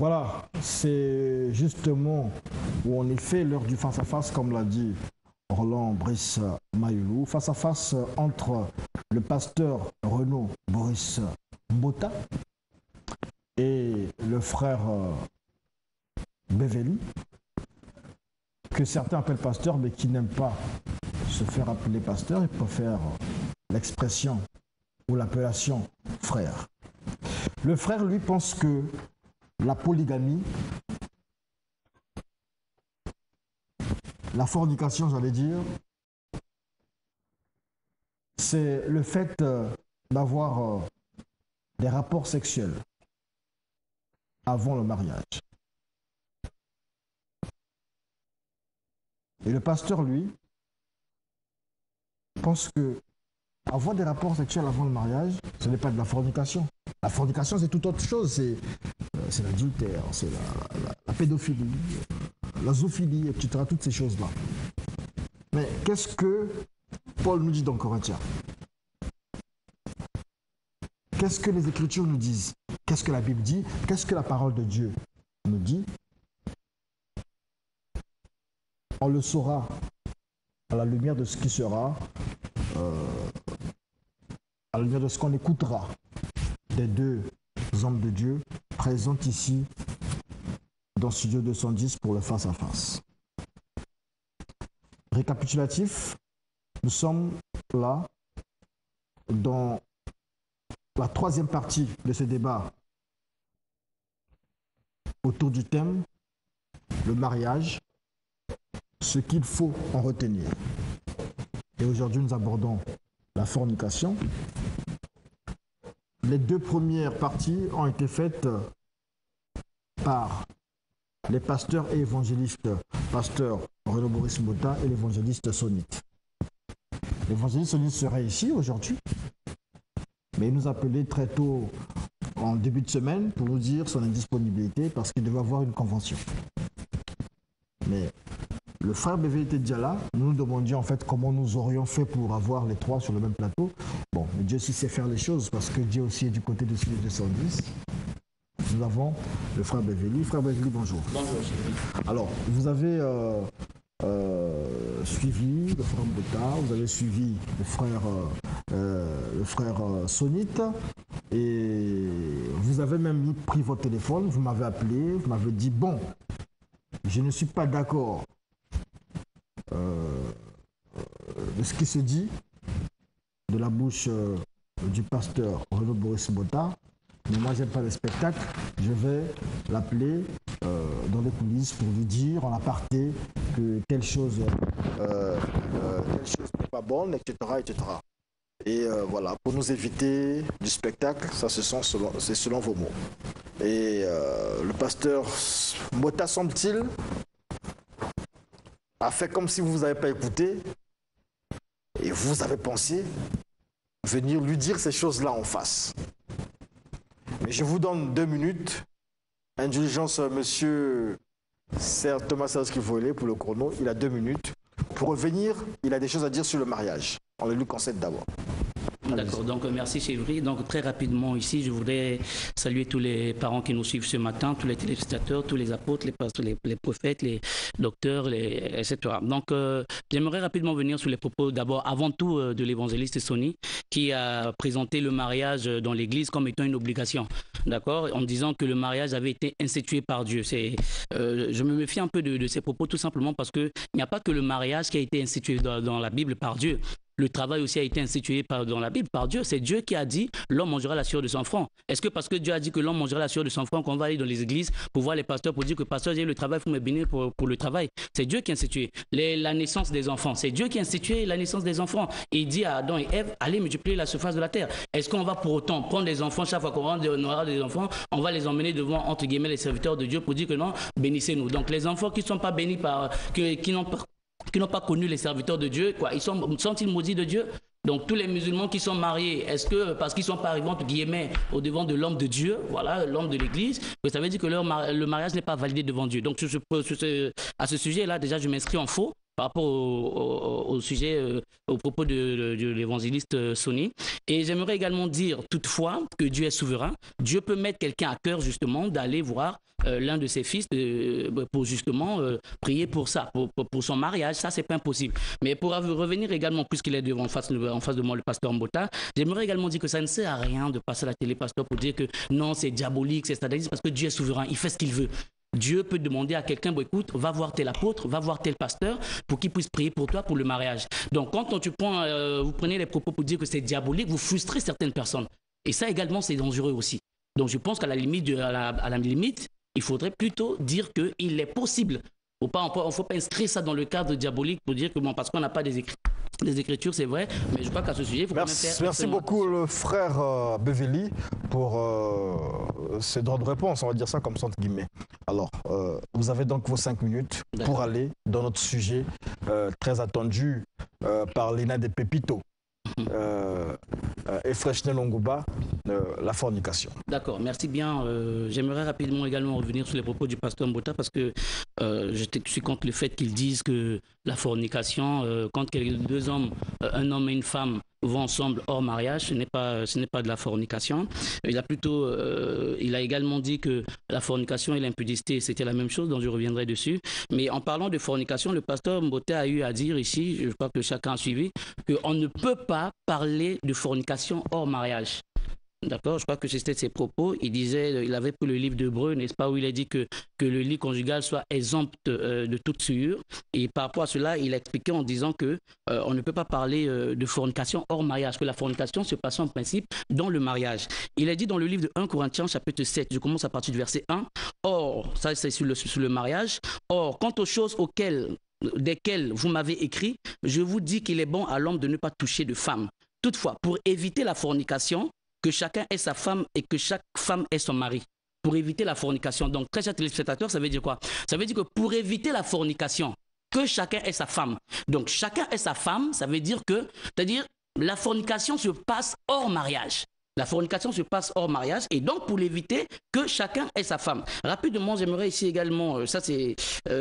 Voilà, c'est justement où en effet l'heure du face-à-face, comme l'a dit Roland Brice Mayoulou, face-à-face entre le pasteur Renaud Boris Mbota et le frère Beveli, que certains appellent pasteur, mais qui n'aiment pas se faire appeler pasteur, ils préfèrent l'expression ou l'appellation frère. Le frère, lui, pense que la polygamie, la fornication, j'allais dire, c'est le fait d'avoir des rapports sexuels avant le mariage. Et le pasteur, lui, pense que avoir des rapports sexuels avant le mariage, ce n'est pas de la fornication. La fornication, c'est toute autre chose. C'est l'adultère, c'est la pédophilie, la zoophilie, etc. Toutes ces choses-là. Mais qu'est-ce que Paul nous dit dans Corinthiens? Qu'est-ce que les Écritures nous disent? Qu'est-ce que la Bible dit? Qu'est-ce que la parole de Dieu nous dit? On le saura à la lumière de ce qui sera, à la lumière de ce qu'on écoutera des deux hommes de Dieu présents ici dans Studio 210 pour le face-à-face. Récapitulatif, nous sommes là dans la troisième partie de ce débat autour du thème le mariage, ce qu'il faut en retenir. Et aujourd'hui, nous abordons la fornication. Les deux premières parties ont été faites par les pasteurs et évangélistes, pasteur Renaud Boris Mbota et l'évangéliste Sonite. L'évangéliste Sonite serait ici aujourd'hui, mais il nous appelait très tôt en début de semaine pour nous dire son indisponibilité parce qu'il devait avoir une convention. Mais le frère BV était déjà là. Nous nous demandions en fait comment nous aurions fait pour avoir les trois sur le même plateau. Bon, mais Dieu aussi sait faire les choses parce que Dieu aussi est du côté de Studio 210. Nous avons le frère Beveli. Frère Beveli, bonjour. Bonjour, chérie. Alors, vous avez suivi le frère Mbota, vous avez suivi le frère Sonite et vous avez même pris votre téléphone, vous m'avez appelé, vous m'avez dit, bon, je ne suis pas d'accord de ce qui se dit de la bouche du pasteur Renaud Boris Mbota, mais moi j'aime pas le spectacle, je vais l'appeler dans les coulisses pour lui dire en aparté que telle chose n'est pas bonne, etc. etc. Et voilà, pour nous éviter du spectacle, ça c'est selon vos mots. Et le pasteur Mbota, semble-t-il, a fait comme si vous n'avez pas écouté et vous avez pensé venir lui dire ces choses-là en face. Mais je vous donne 2 minutes. Indulgence, monsieur Thomas Serge-Kivolé pour le chrono. Il a 2 minutes. Pour revenir, il a des choses à dire sur le mariage. On le lui concède d'abord. D'accord, donc merci Chévry. Donc très rapidement ici, je voudrais saluer tous les parents qui nous suivent ce matin, tous les téléspectateurs, tous les apôtres, les pasteurs, les prophètes, les docteurs, etc. Donc j'aimerais rapidement venir sur les propos d'abord, avant tout, de l'évangéliste Sony, qui a présenté le mariage dans l'Église comme étant une obligation. D'accord, en disant que le mariage avait été institué par Dieu. Je me méfie un peu de ces propos tout simplement parce qu'il n'y a pas que le mariage qui a été institué dans la Bible par Dieu. Le travail aussi a été institué dans la Bible par Dieu. C'est Dieu qui a dit l'homme mangera la sueur de son front. Est-ce que parce que Dieu a dit que l'homme mangera la sueur de son front qu'on va aller dans les églises pour voir les pasteurs pour dire que pasteur j'ai le travail, il faut me bénir pour le travail? C'est Dieu qui a institué la naissance des enfants. C'est Dieu qui a institué la naissance des enfants. Et il dit à Adam et Ève, allez multiplier la surface de la terre. Est-ce qu'on va pour autant prendre des enfants, chaque fois qu'on aura des enfants, on va les emmener devant, entre guillemets, les serviteurs de Dieu pour dire que non, bénissez-nous. Donc les enfants qui ne sont pas bénis qui n'ont pas connu les serviteurs de Dieu, quoi, sont-ils maudits de Dieu? Donc tous les musulmans qui sont mariés, est-ce que parce qu'ils ne sont pas arrivés entre guillemets au devant de l'homme de Dieu, voilà, l'homme de l'Église, ça veut dire que le mariage n'est pas validé devant Dieu. Donc à ce sujet-là, déjà je m'inscris en faux par rapport au sujet, au propos de l'évangéliste Sony. Et j'aimerais également dire toutefois que Dieu est souverain. Dieu peut mettre quelqu'un à cœur justement d'aller voir l'un de ses fils pour justement prier pour ça, pour son mariage. Ça, c'est pas impossible. Mais pour revenir également, puisqu'il est en face de moi, le pasteur Mbota, j'aimerais également dire que ça ne sert à rien de passer à la télé, pasteur, pour dire que non, c'est diabolique, c'est satanisme, parce que Dieu est souverain, il fait ce qu'il veut. Dieu peut demander à quelqu'un, bon, écoute, va voir tel apôtre, va voir tel pasteur pour qu'il puisse prier pour toi pour le mariage. Donc, quand vous prenez les propos pour dire que c'est diabolique, vous frustrez certaines personnes. Et ça également, c'est dangereux aussi. Donc, je pense qu'à la limite, il faudrait plutôt dire qu'il est possible. Il ne faut pas inscrire ça dans le cadre diabolique pour dire que bon, parce qu'on n'a pas des écritures, c'est vrai, mais je crois qu'à ce sujet, il faut Merci beaucoup, le frère Beverly, pour ces droits de réponse, on va dire ça comme ça, entre guillemets. Alors, vous avez donc vos 5 minutes pour aller dans notre sujet très attendu par Lina de Pepito et Freshnel Ongouba, la fornication. D'accord, merci bien. J'aimerais rapidement également revenir sur les propos du pasteur Mbota parce que je suis contre le fait qu'ils disent que la fornication, quand deux hommes, un homme et une femme, vont ensemble hors mariage, ce n'est pas de la fornication. Il a également dit que la fornication et l'impudicité, c'était la même chose, donc je reviendrai dessus. Mais en parlant de fornication, le pasteur Mbota a eu à dire ici, je crois que chacun a suivi, qu'on ne peut pas parler de fornication hors mariage. D'accord, je crois que c'était ses propos. Il avait pris le livre d'Hébreux, n'est-ce pas, où il a dit que le lit conjugal soit exempt de toute souillure. Et par rapport à cela, il a expliqué en disant que on ne peut pas parler de fornication hors mariage, que la fornication se passe en principe dans le mariage. Il a dit dans le livre de 1 Corinthiens, chapitre 7, je commence à partir du verset 1, or, ça c'est sur le mariage, or, quant aux choses desquelles vous m'avez écrit, je vous dis qu'il est bon à l'homme de ne pas toucher de femme. Toutefois, pour éviter la fornication, que chacun ait sa femme et que chaque femme ait son mari. Pour éviter la fornication. Donc, très chers téléspectateurs, ça veut dire quoi? Ça veut dire que pour éviter la fornication, que chacun ait sa femme. Donc, chacun ait sa femme, ça veut dire que, c'est-à-dire, la fornication se passe hors mariage. La fornication se passe hors mariage et donc pour l'éviter, que chacun ait sa femme. Rapidement, j'aimerais ici également, ça c'est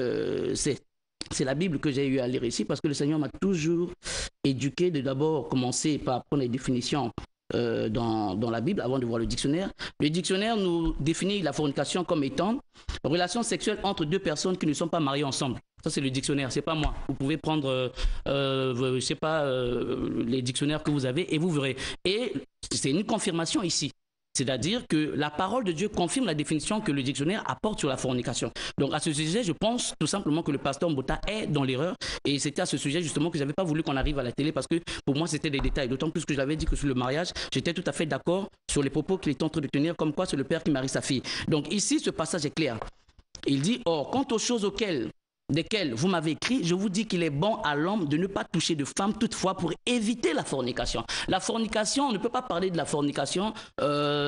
la Bible que j'ai eu à lire ici parce que le Seigneur m'a toujours éduqué de d'abord commencer par prendre les définitions dans la Bible avant de voir le dictionnaire. Le dictionnaire nous définit la fornication comme étant relation sexuelle entre deux personnes qui ne sont pas mariées ensemble. Ça, c'est le dictionnaire, c'est pas moi. Vous pouvez prendre, je sais pas, les dictionnaires que vous avez et vous verrez. Et c'est une confirmation ici. C'est-à-dire que la parole de Dieu confirme la définition que le dictionnaire apporte sur la fornication. Donc à ce sujet, je pense tout simplement que le pasteur Mbota est dans l'erreur et c'était à ce sujet justement que je n'avais pas voulu qu'on arrive à la télé parce que pour moi c'était des détails. D'autant plus que je l'avais dit que sur le mariage, j'étais tout à fait d'accord sur les propos qu'il est en train de tenir comme quoi c'est le père qui marie sa fille. Donc ici, ce passage est clair. Il dit, or, quant aux choses desquelles vous m'avez écrit, je vous dis qu'il est bon à l'homme de ne pas toucher de femme toutefois pour éviter la fornication. La fornication, on ne peut pas parler de la fornication dans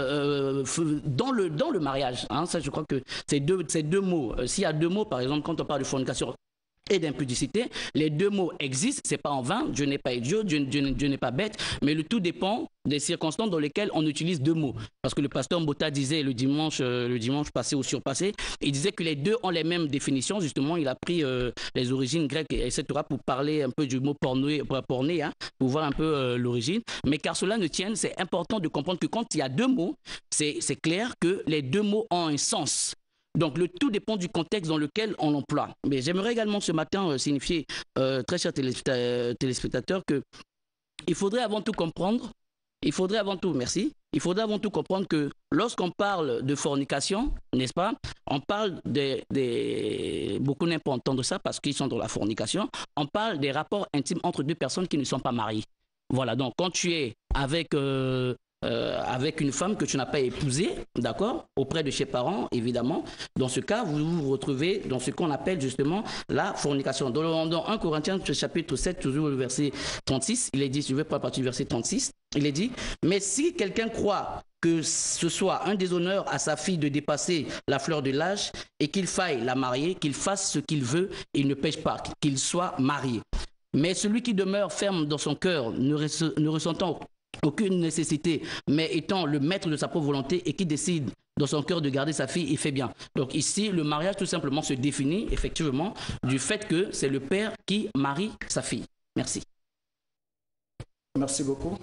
le mariage. Hein. Ça, je crois que c'est deux mots. S'il y a deux mots, par exemple, quand on parle de fornication et d'impudicité, les deux mots existent, c'est pas en vain, Dieu n'est pas idiot, Dieu n'est pas bête, mais le tout dépend des circonstances dans lesquelles on utilise deux mots. Parce que le pasteur Mbota disait le dimanche passé ou surpassé, il disait que les deux ont les mêmes définitions, justement, il a pris les origines grecques, etc., pour parler un peu du mot porné, hein, pour voir un peu l'origine, mais car cela ne tienne, c'est important de comprendre que quand il y a deux mots, c'est clair que les deux mots ont un sens. Donc, le tout dépend du contexte dans lequel on l'emploie. Mais j'aimerais également ce matin signifier, très chers téléspectateurs, qu'il faudrait avant tout comprendre, il faudrait avant tout que lorsqu'on parle de fornication, n'est-ce pas, on parle beaucoup n'aiment pas entendre ça parce qu'ils sont dans la fornication, on parle des rapports intimes entre deux personnes qui ne sont pas mariées. Voilà, donc quand tu es avec une femme que tu n'as pas épousée, d'accord, auprès de ses parents, évidemment. Dans ce cas, vous vous retrouvez dans ce qu'on appelle justement la fornication. Dans 1 Corinthiens, chapitre 7, toujours le verset 36, il est dit, je vais pas partir du verset 36, il est dit, mais si quelqu'un croit que ce soit un déshonneur à sa fille de dépasser la fleur de l'âge et qu'il faille la marier, qu'il fasse ce qu'il veut, il ne pêche pas, qu'il soit marié. Mais celui qui demeure ferme dans son cœur, ne ressentant aucune nécessité, mais étant le maître de sa propre volonté et qui décide dans son cœur de garder sa fille, il fait bien. Donc ici, le mariage tout simplement se définit effectivement du fait que c'est le père qui marie sa fille. Merci. Merci beaucoup.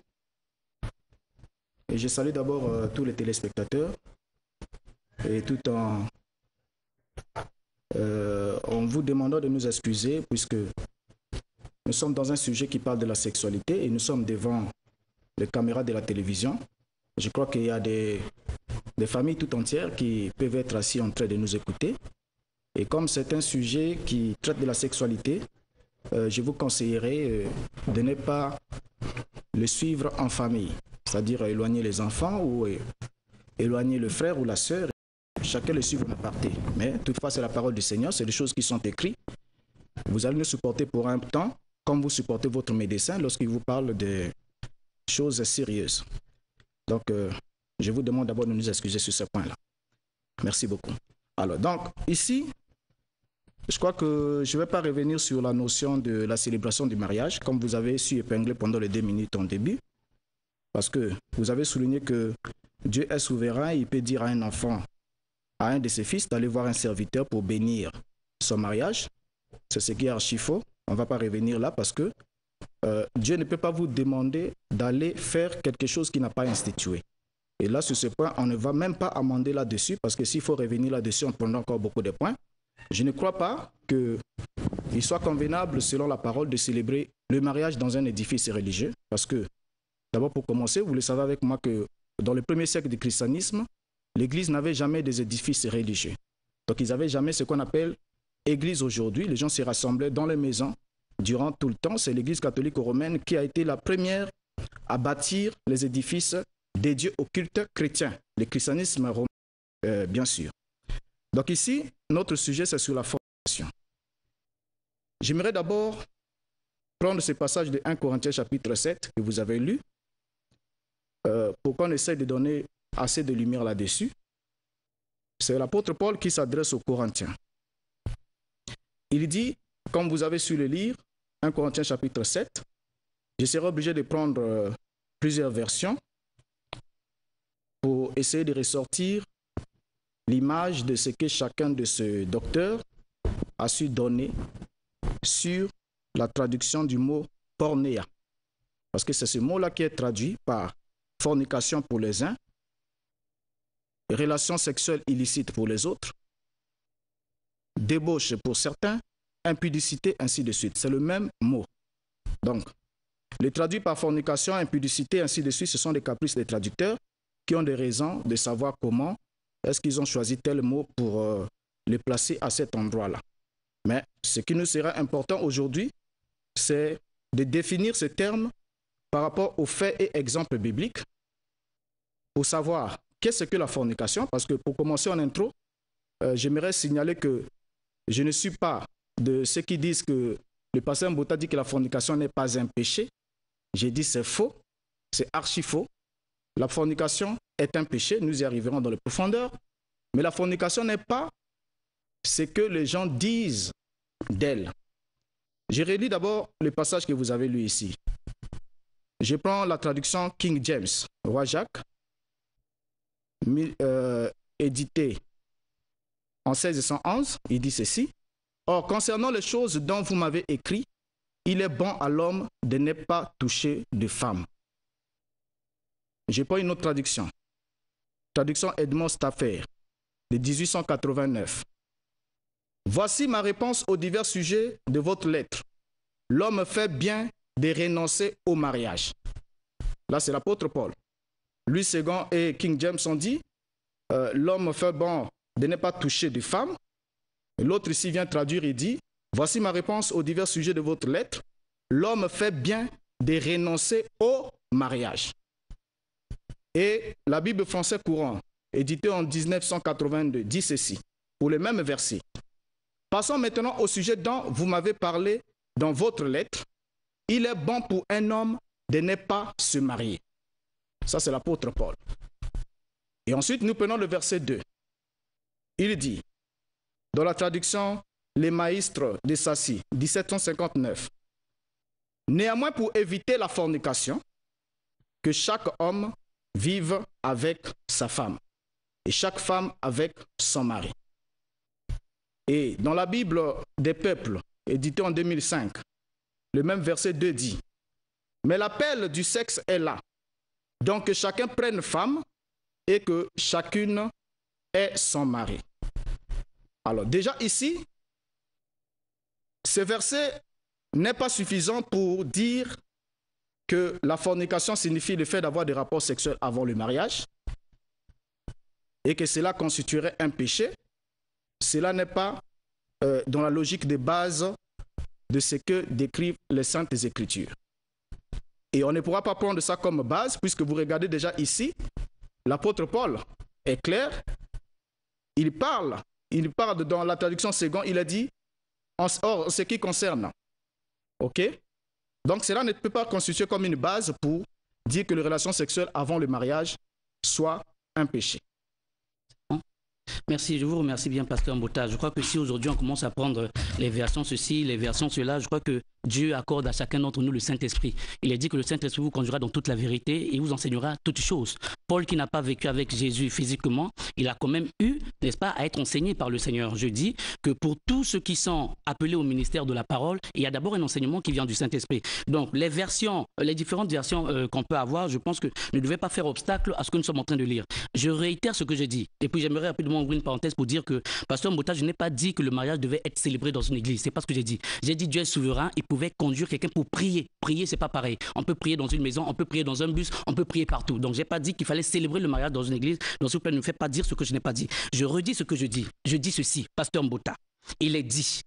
Et je salue d'abord tous les téléspectateurs et tout en en vous demandant de nous excuser puisque nous sommes dans un sujet qui parle de la sexualité et nous sommes devant les caméras de la télévision. Je crois qu'il y a des familles tout entières qui peuvent être assis en train de nous écouter. Et comme c'est un sujet qui traite de la sexualité, je vous conseillerais de ne pas le suivre en famille, c'est-à-dire éloigner les enfants ou éloigner le frère ou la sœur. Chacun le suit en aparté. Mais toutefois, c'est la parole du Seigneur, c'est des choses qui sont écrites. Vous allez nous supporter pour un temps, comme vous supportez votre médecin lorsqu'il vous parle de choses sérieuses. Donc, je vous demande d'abord de nous excuser sur ce point-là. Merci beaucoup. Alors, donc, ici, je crois que je ne vais pas revenir sur la notion de la célébration du mariage, comme vous avez su épingler pendant les 2 minutes en début, parce que vous avez souligné que Dieu est souverain, il peut dire à un enfant, à un de ses fils, d'aller voir un serviteur pour bénir son mariage. C'est ce qui est archi faux. On ne va pas revenir là parce que Dieu ne peut pas vous demander d'aller faire quelque chose qu'il n'a pas institué. Et là, sur ce point, on ne va même pas amender là-dessus parce que s'il faut revenir là-dessus, on prendra encore beaucoup de points. Je ne crois pas qu'il soit convenable, selon la parole, de célébrer le mariage dans un édifice religieux parce que, d'abord pour commencer, vous le savez avec moi que dans le premier siècle du christianisme, l'Église n'avait jamais des édifices religieux. Donc, ils n'avaient jamais ce qu'on appelle Église aujourd'hui. Les gens se rassemblaient dans les maisons durant tout le temps. C'est l'Église catholique romaine qui a été la première à bâtir les édifices dédiés au culte chrétien, le christianisme romain, bien sûr. Donc ici, notre sujet, c'est sur la fornication. J'aimerais d'abord prendre ce passage de 1 Corinthiens chapitre 7 que vous avez lu pour qu'on essaie de donner assez de lumière là-dessus. C'est l'apôtre Paul qui s'adresse aux Corinthiens. Il dit, comme vous avez su le lire, 1 Corinthiens chapitre 7, je serai obligé de prendre plusieurs versions pour essayer de ressortir l'image de ce que chacun de ce docteur a su donner sur la traduction du mot pornéa. Parce que c'est ce mot-là qui est traduit par fornication pour les uns, relations sexuelles illicites pour les autres, débauche pour certains, impudicité, ainsi de suite. C'est le même mot. Donc, les traduits par fornication, impudicité, ainsi de suite, ce sont des caprices des traducteurs qui ont des raisons de savoir comment est-ce qu'ils ont choisi tel mot pour les placer à cet endroit-là. Mais ce qui nous sera important aujourd'hui, c'est de définir ce terme par rapport aux faits et exemples bibliques pour savoir qu'est-ce que la fornication. Parce que pour commencer en intro, j'aimerais signaler que je ne suis pas de ceux qui disent que le pasteur Mbota dit que la fornication n'est pas un péché. J'ai dit c'est faux, c'est archi faux. La fornication est un péché, nous y arriverons dans les profondeurs, mais la fornication n'est pas ce que les gens disent d'elle. Je relis d'abord le passage que vous avez lu ici. Je prends la traduction King James, Roi Jacques, édité en 1611, il dit ceci. Or, concernant les choses dont vous m'avez écrit, il est bon à l'homme de ne pas toucher de femme. Je prends une autre traduction. Traduction Edmond Stafford, de 1889. Voici ma réponse aux divers sujets de votre lettre. L'homme fait bien de renoncer au mariage. Là, c'est l'apôtre Paul. Louis II et King James ont dit, l'homme fait bon de ne pas toucher de femme. L'autre ici vient traduire et dit, voici ma réponse aux divers sujets de votre lettre. L'homme fait bien de renoncer au mariage. Et la Bible française courant, éditée en 1982, dit ceci, pour les mêmes versets. Passons maintenant au sujet dont vous m'avez parlé dans votre lettre. Il est bon pour un homme de ne pas se marier. Ça, c'est l'apôtre Paul. Et ensuite, nous prenons le verset 2. Il dit, dans la traduction Les Maistres de Sassy, 1759, néanmoins, pour éviter la fornication, que chaque homme vive avec sa femme et chaque femme avec son mari. Et dans la Bible des peuples, éditée en 2005, le même verset 2 dit, mais l'appel du sexe est là, donc que chacun prenne femme et que chacune ait son mari. Alors déjà ici, ce verset n'est pas suffisant pour dire que la fornication signifie le fait d'avoir des rapports sexuels avant le mariage et que cela constituerait un péché. Cela n'est pas dans la logique de base de ce que décrivent les Saintes Écritures. Et on ne pourra pas prendre ça comme base puisque vous regardez déjà ici, l'apôtre Paul est clair, il parle dans la traduction seconde, il a dit « Or, ce qui concerne ». Ok? Donc cela ne peut pas constituer comme une base pour dire que les relations sexuelles avant le mariage soient un péché. Merci, je vous remercie bien, Pasteur Mbota. Je crois que si aujourd'hui on commence à prendre les versions ceci, les versions cela, je crois que Dieu accorde à chacun d'entre nous le Saint-Esprit. Il est dit que le Saint-Esprit vous conduira dans toute la vérité et vous enseignera toutes choses. Paul, qui n'a pas vécu avec Jésus physiquement, il a quand même eu, n'est-ce pas, à être enseigné par le Seigneur. Je dis que pour tous ceux qui sont appelés au ministère de la parole, il y a d'abord un enseignement qui vient du Saint-Esprit. Donc les versions, les différentes versions qu'on peut avoir, je pense que ne devaient pas faire obstacle à ce que nous sommes en train de lire. Je réitère ce que je dis. Et puis j'aimerais rapidement ouvrir une parenthèse pour dire que, Pasteur Mbota, je n'ai pas dit que le mariage devait être célébré dans une église. C'est pas ce que j'ai dit. J'ai dit Dieu est souverain, il pouvait conduire quelqu'un pour prier. Prier, c'est pas pareil. On peut prier dans une maison, on peut prier dans un bus, on peut prier partout. Donc j'ai pas dit qu'il fallait célébrer le mariage dans une église. Donc s'il vous plaît, ne me faites pas dire ce que je n'ai pas dit. Je redis ce que je dis. Je dis ceci, Pasteur Mbota. Il est dit,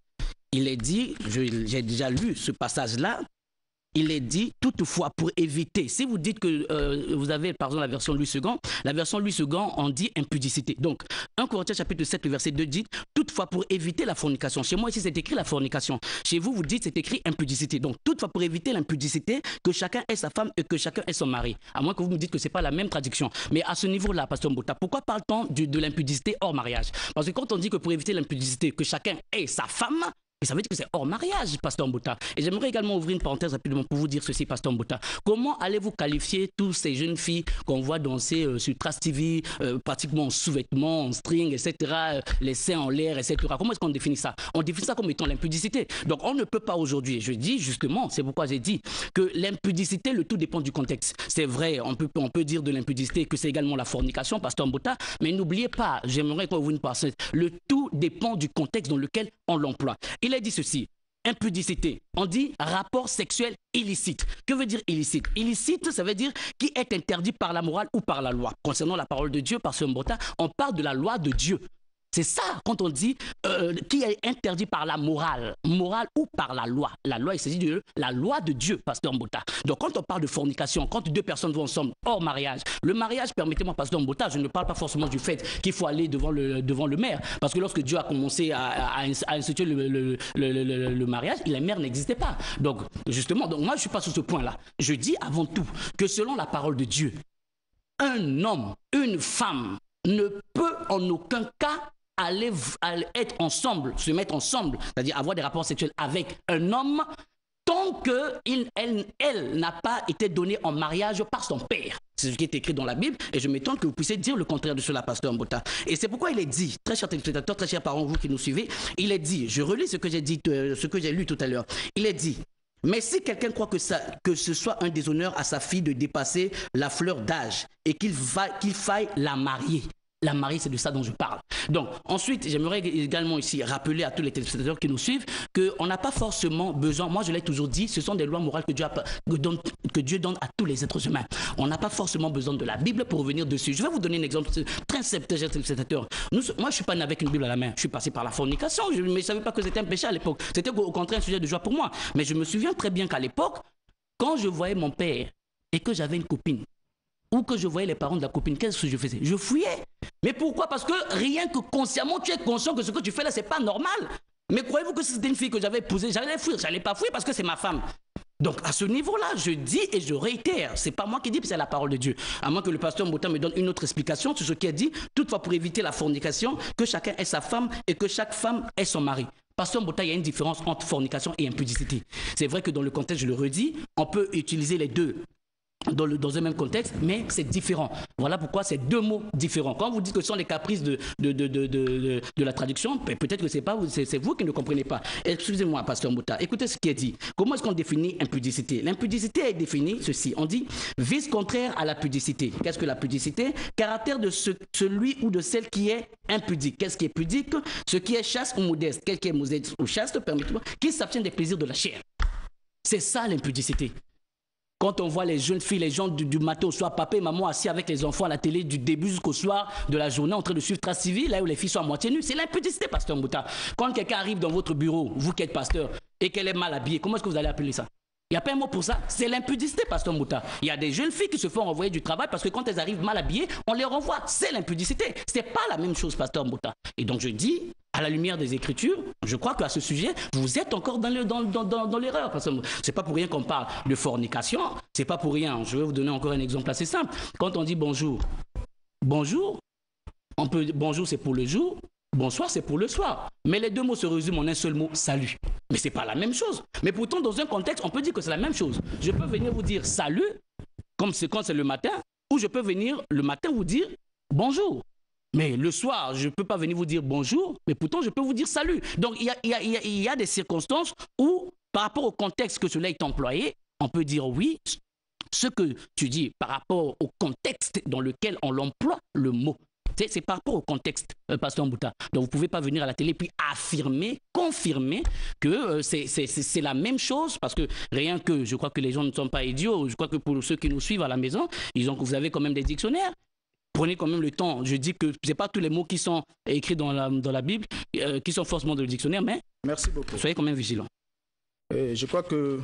j'ai déjà lu ce passage-là. Il est dit, toutefois, pour éviter, si vous dites que vous avez, par exemple, la version Louis II, la version Louis II, on dit impudicité. Donc, 1 Corinthiens chapitre 7, le verset 2 dit, toutefois, pour éviter la fornication. Chez moi, ici, c'est écrit la fornication. Chez vous, vous dites, c'est écrit impudicité. Donc, toutefois, pour éviter l'impudicité, que chacun ait sa femme et que chacun ait son mari. À moins que vous me dites que ce n'est pas la même traduction. Mais à ce niveau-là, Pasteur Mbota, pourquoi parle-t-on de l'impudicité hors mariage? Parce que quand on dit que pour éviter l'impudicité, que chacun ait sa femme, et ça veut dire que c'est hors mariage, Pasteur Mbota. Et j'aimerais également ouvrir une parenthèse rapidement pour vous dire ceci, Pasteur Mbota. Comment allez-vous qualifier toutes ces jeunes filles qu'on voit danser sur Trace TV, pratiquement en sous-vêtements, en string, etc., les seins en l'air, etc. Comment est-ce qu'on définit ça? On définit ça comme étant l'impudicité. Donc on ne peut pas aujourd'hui, je dis justement, c'est pourquoi j'ai dit que l'impudicité, le tout dépend du contexte. C'est vrai, on peut dire de l'impudicité que c'est également la fornication, Pasteur Mbota, mais n'oubliez pas, j'aimerais qu'on ouvre une parenthèse, le tout dépend du contexte dans lequel on l'emploie. Il a dit ceci, impudicité, on dit rapport sexuel illicite. Que veut dire illicite? Illicite, ça veut dire qui est interdit par la morale ou par la loi. Concernant la parole de Dieu, Pasteur Mbota, on parle de la loi de Dieu. C'est ça, quand on dit qui est interdit par la morale ou par la loi. La loi, il s'agit de la loi de Dieu, Pasteur Mbota. Donc, quand on parle de fornication, quand deux personnes vont ensemble hors mariage, le mariage, permettez-moi, Pasteur Mbota, je ne parle pas forcément du fait qu'il faut aller devant le maire. Parce que lorsque Dieu a commencé à instituer le mariage, la mère n'existait pas. Donc, justement, moi, je ne suis pas sur ce point-là. Je dis avant tout que selon la parole de Dieu, un homme, une femme ne peut en aucun cas aller être ensemble, se mettre ensemble, c'est-à-dire avoir des rapports sexuels avec un homme tant qu'elle n'a pas été donnée en mariage par son père. C'est ce qui est écrit dans la Bible et je m'étonne que vous puissiez dire le contraire de cela, Pasteur Mbota. Et c'est pourquoi il est dit, très chers téléspectateurs, très chers parents, vous qui nous suivez, il est dit, je relis ce que j'ai dit, ce que j'ai lu tout à l'heure, il est dit, mais si quelqu'un croit que ce soit un déshonneur à sa fille de dépasser la fleur d'âge et qu'il faille la marier, la mariée, c'est de ça dont je parle. Donc, ensuite, j'aimerais également ici rappeler à tous les téléspectateurs qui nous suivent qu'on n'a pas forcément besoin, moi je l'ai toujours dit, ce sont des lois morales que Dieu donne à tous les êtres humains. On n'a pas forcément besoin de la Bible pour revenir dessus. Je vais vous donner un exemple très simple, téléspectateurs. Moi, je ne suis pas né avec une Bible à la main. Je suis passé par la fornication, mais je ne savais pas que c'était un péché à l'époque. C'était au contraire un sujet de joie pour moi. Mais je me souviens très bien qu'à l'époque, quand je voyais mon père et que j'avais une copine, ou que je voyais les parents de la copine, qu'est-ce que je faisais? Je fuyais. Mais pourquoi? Parce que rien que consciemment, tu es conscient que ce que tu fais là, c'est pas normal. Mais croyez-vous que si c'était une fille que j'avais épousée, j'allais fuir? J'allais pas fuir parce que c'est ma femme. Donc à ce niveau-là, je dis et je réitère, c'est pas moi qui dis, c'est la parole de Dieu. À moins que le pasteur Mbota me donne une autre explication sur ce qu'il a dit, toutefois pour éviter la fornication, que chacun ait sa femme et que chaque femme ait son mari. Pasteur Mbota, il y a une différence entre fornication et impudicité. C'est vrai que dans le contexte, je le redis, on peut utiliser les deux dans un même contexte, mais c'est différent. Voilà pourquoi c'est deux mots différents. Quand vous dites que ce sont les caprices de la traduction, peut-être que c'est vous qui ne comprenez pas. Excusez-moi, pasteur Mbouta, écoutez ce qui est dit. Comment est-ce qu'on définit impudicité? L'impudicité est définie ceci. On dit vice contraire à la pudicité. Qu'est-ce que la pudicité? Caractère de celui ou de celle qui est impudique. Qu'est-ce qui est pudique? Ce qui est chaste ou modeste. Quel qui est modeste ou chaste, permettez-moi, qui s'abstient des plaisirs de la chair. C'est ça l'impudicité. Quand on voit les jeunes filles, les gens du matin au soir, papa et maman assis avec les enfants à la télé du début jusqu'au soir de la journée en train de suivre trace civile, là où les filles sont à moitié nues, c'est l'impudicité, pasteur Mbouta. Quand quelqu'un arrive dans votre bureau, vous qui êtes pasteur, et qu'elle est mal habillée, comment est-ce que vous allez appeler ça? Il n'y a pas un mot pour ça. C'est l'impudicité, pasteur Mbouta. Il y a des jeunes filles qui se font renvoyer du travail parce que quand elles arrivent mal habillées, on les renvoie. C'est l'impudicité. Ce n'est pas la même chose, pasteur Mbouta. Et donc je dis, à la lumière des Écritures, je crois qu'à ce sujet, vous êtes encore dans l'erreur. Ce n'est pas pour rien qu'on parle de fornication. Ce n'est pas pour rien. Je vais vous donner encore un exemple assez simple. Quand on dit bonjour, bonjour, bonjour c'est pour le jour, bonsoir c'est pour le soir. Mais les deux mots se résument en un seul mot, salut. Mais ce n'est pas la même chose. Mais pourtant, dans un contexte, on peut dire que c'est la même chose. Je peux venir vous dire salut, comme c'est quand c'est le matin, ou je peux venir le matin vous dire bonjour. Mais le soir, je ne peux pas venir vous dire bonjour, mais pourtant je peux vous dire salut. Donc il y a des circonstances où, par rapport au contexte que cela est employé, on peut dire oui, ce que tu dis par rapport au contexte dans lequel on l'emploie, le mot. C'est par rapport au contexte, pasteur Mbouta. Donc vous ne pouvez pas venir à la télé puis affirmer, confirmer que c'est la même chose, parce que rien que, je crois que les gens ne sont pas idiots, je crois que pour ceux qui nous suivent à la maison, vous avez quand même des dictionnaires. Prenez quand même le temps. Je dis que ce n'est pas tous les mots qui sont écrits dans la Bible qui sont forcément dans le dictionnaire, mais merci beaucoup. Soyez quand même vigilants. Je crois que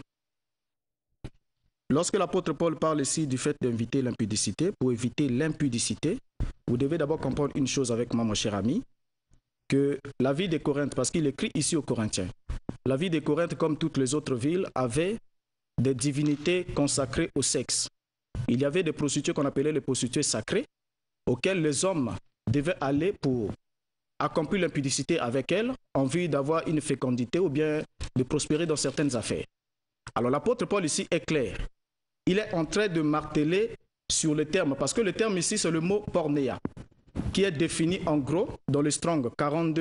lorsque l'apôtre Paul parle ici du fait d'inviter l'impudicité, pour éviter l'impudicité, vous devez d'abord comprendre une chose avec moi, mon cher ami, que la vie des Corinthes, parce qu'il écrit ici aux Corinthiens, la vie des Corinthes, comme toutes les autres villes, avait des divinités consacrées au sexe. Il y avait des prostituées qu'on appelait les prostituées sacrées, auxquelles les hommes devaient aller pour accomplir l'impudicité avec elles, en vue d'avoir une fécondité ou bien de prospérer dans certaines affaires. Alors l'apôtre Paul ici est clair. Il est en train de marteler sur le terme, parce que le terme ici c'est le mot pornéa, qui est défini en gros dans le Strong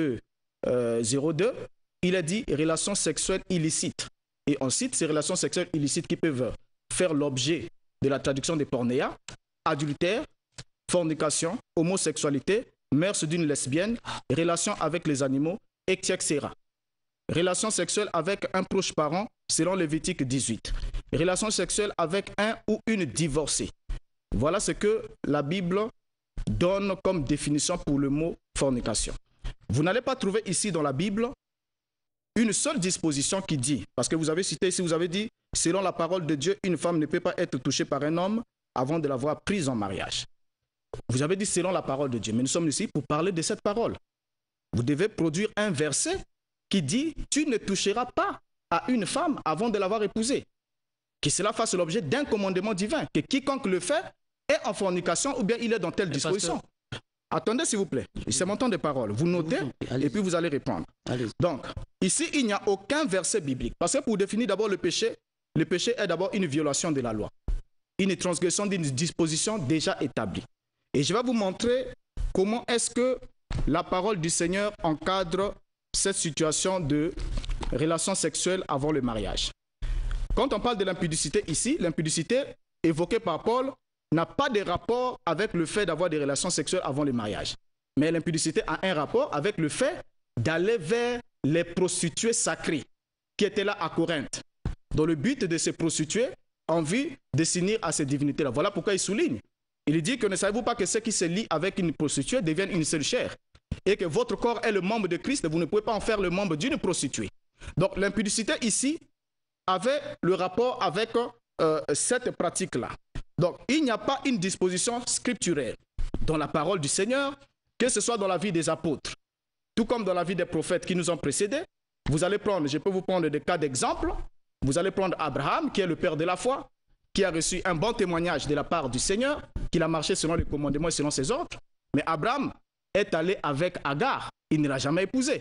4202. Il est dit relations sexuelles illicites. Et on cite ces relations sexuelles illicites qui peuvent faire l'objet de la traduction des pornéa, adultère, fornication, homosexualité, mœurs d'une lesbienne, relation avec les animaux, etc. Relation sexuelle avec un proche parent, selon Lévitique 18. Relation sexuelle avec un ou une divorcée. Voilà ce que la Bible donne comme définition pour le mot fornication. Vous n'allez pas trouver ici dans la Bible une seule disposition qui dit, parce que vous avez cité ici, vous avez dit, selon la parole de Dieu, une femme ne peut pas être touchée par un homme avant de l'avoir prise en mariage. Vous avez dit selon la parole de Dieu, mais nous sommes ici pour parler de cette parole. Vous devez produire un verset qui dit « Tu ne toucheras pas à une femme avant de l'avoir épousée ». Que cela fasse l'objet d'un commandement divin, que quiconque le fait est en fornication ou bien il est dans telle disposition. Attendez s'il vous plaît, c'est mon temps de parole. Vous notez et puis vous allez répondre. Donc, ici, il n'y a aucun verset biblique. Parce que pour définir d'abord le péché est d'abord une violation de la loi. Une transgression d'une disposition déjà établie. Et je vais vous montrer comment est-ce que la parole du Seigneur encadre cette situation de relation sexuelle avant le mariage. Quand on parle de l'impudicité ici, l'impudicité évoquée par Paul n'a pas de rapport avec le fait d'avoir des relations sexuelles avant le mariage. Mais l'impudicité a un rapport avec le fait d'aller vers les prostituées sacrées qui étaient là à Corinthe, dans le but de se prostituer en vue de s'unir à ces divinités-là. Voilà pourquoi il souligne. Il dit que ne savez-vous pas que ceux qui se lient avec une prostituée deviennent une seule chair et que votre corps est le membre de Christ, vous ne pouvez pas en faire le membre d'une prostituée. Donc l'impudicité ici avait le rapport avec cette pratique-là. Donc il n'y a pas une disposition scripturelle dans la parole du Seigneur, que ce soit dans la vie des apôtres, tout comme dans la vie des prophètes qui nous ont précédés. Vous allez prendre, je peux vous prendre des cas d'exemple. Vous allez prendre Abraham, qui est le père de la foi, qui a reçu un bon témoignage de la part du Seigneur, qu'il a marché selon les commandements et selon ses ordres. Mais Abraham est allé avec Agar. Il ne l'a jamais épousée.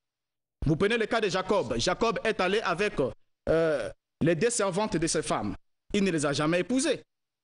Vous prenez le cas de Jacob. Jacob est allé avec les deux servantes de ses femmes. Il ne les a jamais épousées.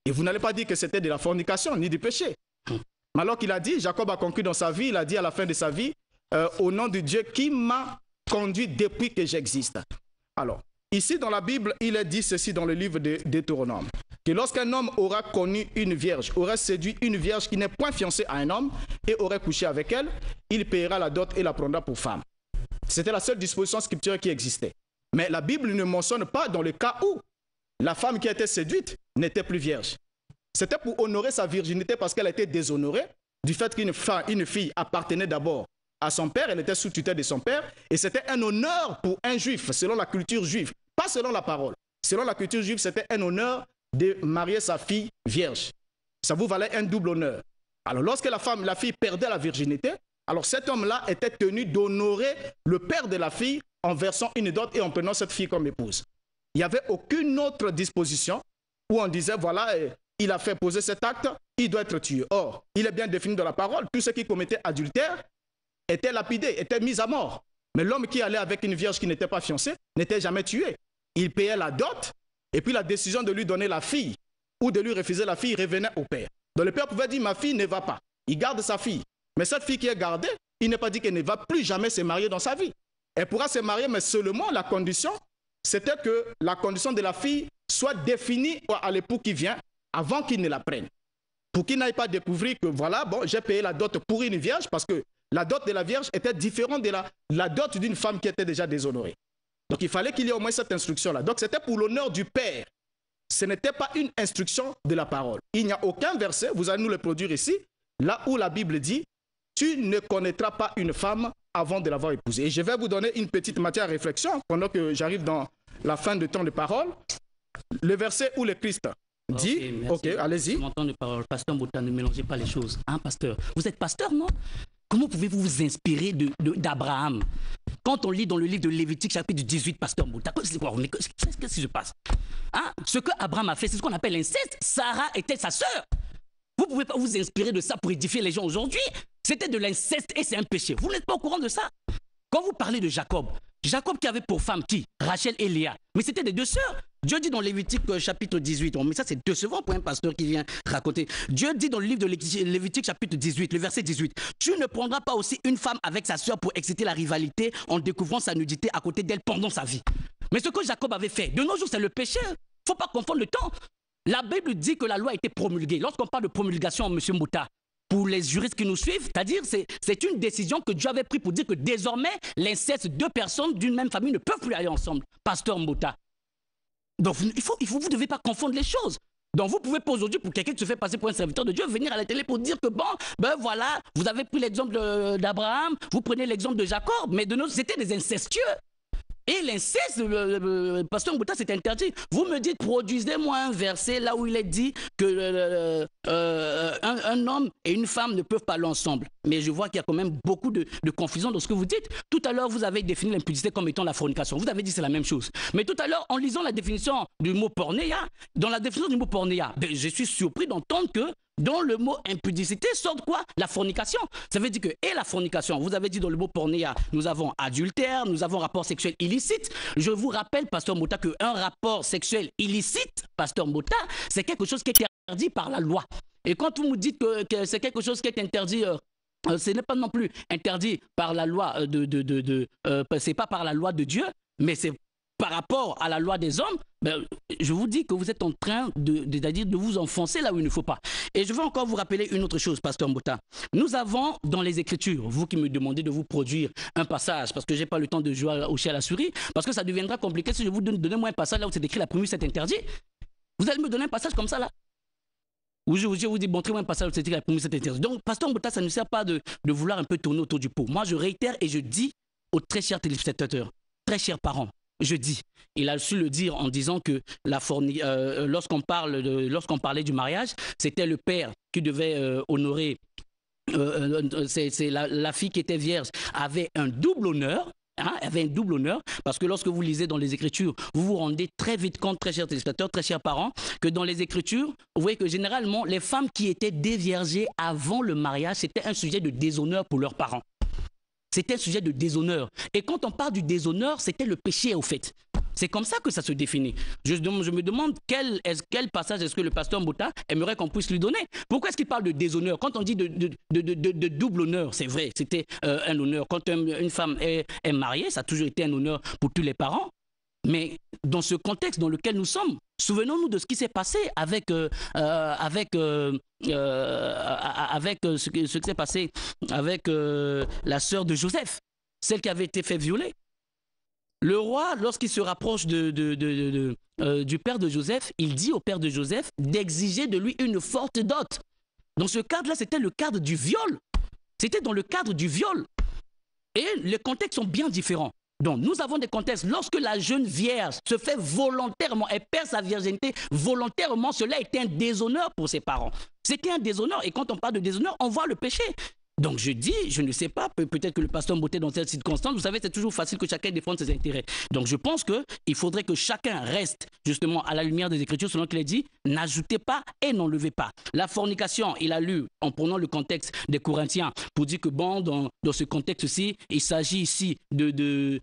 Et vous n'allez pas dire que c'était de la fornication ni du péché. Mais alors qu'il a dit, Jacob a conclu dans sa vie, il a dit à la fin de sa vie, au nom de Dieu qui m'a conduit depuis que j'existe. Alors, ici dans la Bible, il est dit ceci dans le livre de Deutéronome, que lorsqu'un homme aura connu une vierge, aurait séduit une vierge qui n'est point fiancée à un homme et aurait couché avec elle, il paiera la dot et la prendra pour femme. C'était la seule disposition scripturelle qui existait. Mais la Bible ne mentionne pas dans le cas où la femme qui a été séduite n'était plus vierge. C'était pour honorer sa virginité parce qu'elle a été déshonorée du fait qu'une fille appartenait d'abord à son père, elle était sous tutelle de son père, et c'était un honneur pour un juif, selon la culture juive, pas selon la parole. Selon la culture juive, c'était un honneur de marier sa fille vierge. Ça vous valait un double honneur. Alors lorsque la fille perdait la virginité, alors cet homme-là était tenu d'honorer le père de la fille en versant une dot et en prenant cette fille comme épouse. Il n'y avait aucune autre disposition où on disait, voilà, il a fait poser cet acte, il doit être tué. Or, il est bien défini dans la parole, tous ceux qui commettaient adultère étaient lapidés, étaient mis à mort. Mais l'homme qui allait avec une vierge qui n'était pas fiancée n'était jamais tué. Il payait la dot, et puis la décision de lui donner la fille ou de lui refuser la fille revenait au père. Donc le père pouvait dire, ma fille ne va pas. Il garde sa fille. Mais cette fille qui est gardée, il n'est pas dit qu'elle ne va plus jamais se marier dans sa vie. Elle pourra se marier, mais seulement la condition, c'était que la condition de la fille soit définie à l'époux qui vient avant qu'il ne la prenne. Pour qu'il n'aille pas découvrir que voilà, bon, j'ai payé la dot pour une vierge parce que la dot de la vierge était différente de la dot d'une femme qui était déjà déshonorée. Donc il fallait qu'il y ait au moins cette instruction-là. Donc c'était pour l'honneur du père. Ce n'était pas une instruction de la parole. Il n'y a aucun verset, vous allez nous le produire ici, là où la Bible dit « Tu ne connaîtras pas une femme avant de l'avoir épousée ». Et je vais vous donner une petite matière à réflexion pendant que j'arrive dans la fin de temps de parole. Le verset où le Christ dit, ok, allez-y. Mon temps de parole, pasteur Mbouta, ne mélangez pas les choses. Hein, pasteur? Vous êtes pasteur, non? Comment pouvez-vous vous inspirer d'Abraham? Quand on lit dans le livre de Lévitique, chapitre 18, pasteur Mbouta, qu'est-ce qui se passe? Hein? Ce que Abraham a fait, c'est ce qu'on appelle l'inceste. Sarah était sa sœur. Vous ne pouvez pas vous inspirer de ça pour édifier les gens aujourd'hui. C'était de l'inceste et c'est un péché. Vous n'êtes pas au courant de ça? Quand vous parlez de Jacob, Jacob qui avait pour femme qui? Rachel et Léa. Mais c'était des deux sœurs. Dieu dit dans Lévitique chapitre 18, mais ça c'est décevant pour un pasteur qui vient raconter. Dieu dit dans le livre de Lévitique chapitre 18, le verset 18, tu ne prendras pas aussi une femme avec sa sœur pour exciter la rivalité en découvrant sa nudité à côté d'elle pendant sa vie. Mais ce que Jacob avait fait, de nos jours c'est le péché. Il ne faut pas confondre le temps. La Bible dit que la loi a été promulguée. Lorsqu'on parle de promulgation, M. Mbouta, pour les juristes qui nous suivent, c'est-à-dire c'est une décision que Dieu avait prise pour dire que désormais l'inceste, deux personnes d'une même famille ne peuvent plus aller ensemble. Pasteur Mbouta. Donc vous ne devez pas confondre les choses. Donc vous pouvez pas aujourd'hui, pour quelqu'un qui se fait passer pour un serviteur de Dieu, venir à la télé pour dire que bon, ben voilà, vous avez pris l'exemple d'Abraham, vous prenez l'exemple de Jacob, mais de nous c'était des incestueux. Et l'inceste, pasteur Mbouta, c'est interdit. Vous me dites, produisez-moi un verset là où il est dit que un homme et une femme ne peuvent pas aller ensemble. Mais je vois qu'il y a quand même beaucoup de confusion dans ce que vous dites. Tout à l'heure, vous avez défini l'impudicité comme étant la fornication. Vous avez dit que c'est la même chose. Mais tout à l'heure, en lisant la définition du mot pornéia, dans la définition du mot pornéia, ben, je suis surpris d'entendre que dans le mot impudicité sort quoi? La fornication. Ça veut dire que, et la fornication, vous avez dit dans le mot pornéa, nous avons adultère, nous avons rapport sexuel illicite. Je vous rappelle, pasteur Mbouta, qu'un rapport sexuel illicite, pasteur Mbouta, c'est quelque chose qui est interdit par la loi. Et quand vous me dites que c'est quelque chose qui est interdit, ce n'est pas non plus interdit par la loi c'est pas par la loi de Dieu, mais c'est par rapport à la loi des hommes, ben, je vous dis que vous êtes en train de vous enfoncer là où il ne faut pas. Et je veux encore vous rappeler une autre chose, pasteur Mbouta. Nous avons dans les Écritures, vous qui me demandez de vous produire un passage, parce que je n'ai pas le temps de jouer au chien à la souris, parce que ça deviendra compliqué si je vous donne-moi un passage là où c'est écrit la prémisse est interdit. Vous allez me donner un passage comme ça là? Ou je vous dis, montrez-moi un passage où c'est écrit la prémisse est interdit. Donc, pasteur Mbouta, ça ne sert pas de vouloir un peu tourner autour du pot. Moi, je réitère et je dis aux très chers téléspectateurs, très chers parents, je dis, il a su le dire en disant que lorsqu'on parlait du mariage, c'était le père qui devait honorer, la fille qui était vierge avait un double honneur. Avait un double honneur, parce que lorsque vous lisez dans les Écritures, vous vous rendez très vite compte, très chers téléspectateurs, très chers parents, que dans les Écritures, vous voyez que généralement, les femmes qui étaient déviergées avant le mariage, c'était un sujet de déshonneur pour leurs parents. C'était un sujet de déshonneur. Et quand on parle du déshonneur, c'était le péché au fait. C'est comme ça que ça se définit. Je me demande quel passage est-ce que le pasteur Mbouta aimerait qu'on puisse lui donner. Pourquoi est-ce qu'il parle de déshonneur? Quand on dit de double honneur, c'est vrai, c'était un honneur. Quand une femme est mariée, ça a toujours été un honneur pour tous les parents. Mais dans ce contexte dans lequel nous sommes, souvenons-nous de ce qui s'est passé avec ce qui s'est passé avec la sœur de Joseph, celle qui avait été fait violer. Le roi, lorsqu'il se rapproche du père de Joseph, il dit au père de Joseph d'exiger de lui une forte dot. Dans ce cadre-là, c'était le cadre du viol. C'était dans le cadre du viol. Et les contextes sont bien différents. Donc, nous avons des contextes. Lorsque la jeune vierge se fait volontairement, elle perd sa virginité volontairement, cela était un déshonneur pour ses parents. C'était un déshonneur. Et quand on parle de déshonneur, on voit le péché. Donc je dis, je ne sais pas, peut-être que le pasteur Mbouté dans cette circonstance, vous savez, c'est toujours facile que chacun défende ses intérêts. Donc je pense qu'il faudrait que chacun reste justement à la lumière des Écritures, selon qu'il est dit, n'ajoutez pas et n'enlevez pas. La fornication, il a lu en prenant le contexte des Corinthiens pour dire que bon, dans ce contexte-ci, il s'agit ici des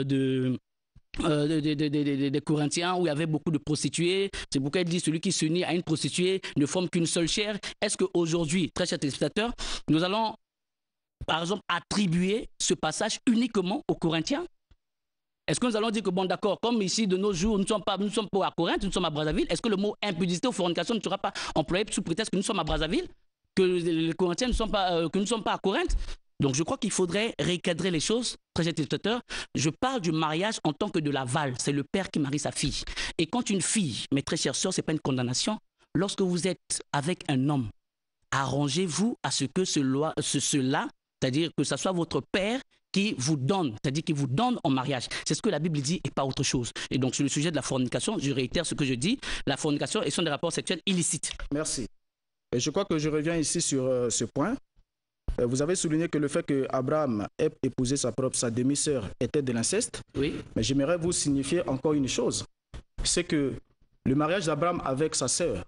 Corinthiens où il y avait beaucoup de prostituées. C'est pourquoi il dit celui qui s'unit à une prostituée ne forme qu'une seule chair. Est-ce qu'aujourd'hui, très chers téléspectateurs, nous allons par exemple attribuer ce passage uniquement aux Corinthiens? Est-ce que nous allons dire que bon d'accord, comme ici de nos jours nous ne sommes pas à Corinthe, nous sommes à Brazzaville, est-ce que le mot impudicité ou fornication ne sera pas employé sous prétexte que nous sommes à Brazzaville, que les Corinthiens ne sont pas, que nous ne sommes pas à Corinthe? Donc je crois qu'il faudrait recadrer les choses, très chers téléspectateurs. Je parle du mariage en tant que de l'aval. C'est le père qui marie sa fille. Et quand une fille, mes très chères sœurs, ce n'est pas une condamnation. Lorsque vous êtes avec un homme, arrangez-vous à ce que cela, c'est-à-dire que ce soit votre père qui vous donne, c'est-à-dire qui vous donne en mariage. C'est ce que la Bible dit et pas autre chose. Et donc sur le sujet de la fornication, je réitère ce que je dis, la fornication et sont des rapports sexuels illicites. Merci. Et je crois que je reviens ici sur ce point. Vous avez souligné que le fait qu'Abraham ait épousé sa demi-sœur était de l'inceste. Oui. Mais j'aimerais vous signifier encore une chose. C'est que le mariage d'Abraham avec sa sœur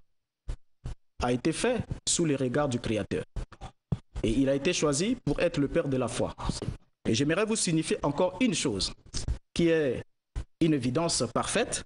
a été fait sous les regards du Créateur. Et il a été choisi pour être le père de la foi. Et j'aimerais vous signifier encore une chose qui est une évidence parfaite.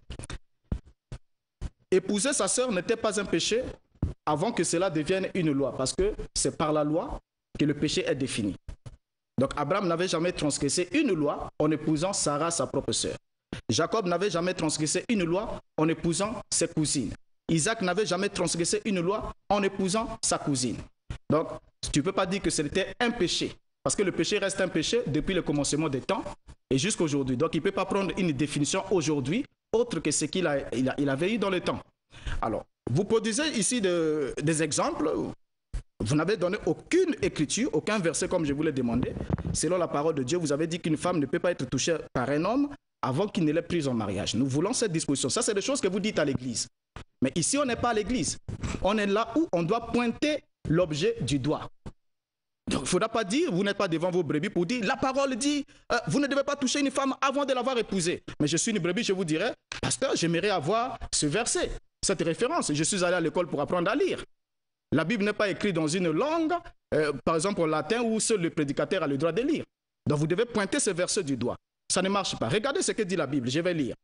Épouser sa sœur n'était pas un péché avant que cela devienne une loi, parce que c'est par la loi que le péché est défini. Donc Abraham n'avait jamais transgressé une loi en épousant Sarah, sa propre sœur. Jacob n'avait jamais transgressé une loi en épousant ses cousines. Isaac n'avait jamais transgressé une loi en épousant sa cousine. Donc tu ne peux pas dire que c'était un péché, parce que le péché reste un péché depuis le commencement des temps et jusqu'à aujourd'hui. Donc il ne peut pas prendre une définition aujourd'hui autre que ce qu'il avait eu dans le temps. Alors, vous produisez ici des exemples. Vous n'avez donné aucune écriture, aucun verset comme je vous l'ai demandé. Selon la parole de Dieu, vous avez dit qu'une femme ne peut pas être touchée par un homme avant qu'il ne l'ait prise en mariage. Nous voulons cette disposition. Ça, c'est des choses que vous dites à l'église. Mais ici, on n'est pas à l'église. On est là où on doit pointer l'objet du doigt. Donc, il ne faudra pas dire, vous n'êtes pas devant vos brebis pour dire, la parole dit, vous ne devez pas toucher une femme avant de l'avoir épousée. Mais je suis une brebis, je vous dirais, pasteur, j'aimerais avoir ce verset, cette référence. Je suis allé à l'école pour apprendre à lire. La Bible n'est pas écrite dans une langue, par exemple en latin, où seul le prédicateur a le droit de lire. Donc vous devez pointer ce verset du doigt. Ça ne marche pas. Regardez ce que dit la Bible, je vais lire.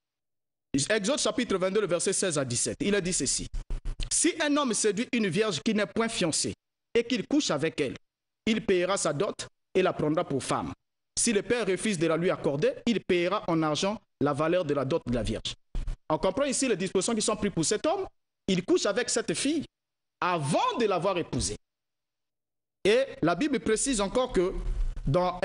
Exode chapitre 22, le verset 16 à 17. Il a dit ceci. Si un homme séduit une vierge qui n'est point fiancée et qu'il couche avec elle, il paiera sa dot et la prendra pour femme. Si le père refuse de la lui accorder, il paiera en argent la valeur de la dot de la vierge. On comprend ici les dispositions qui sont prises pour cet homme. Il couche avec cette fille avant de l'avoir épousée. Et la Bible précise encore que dans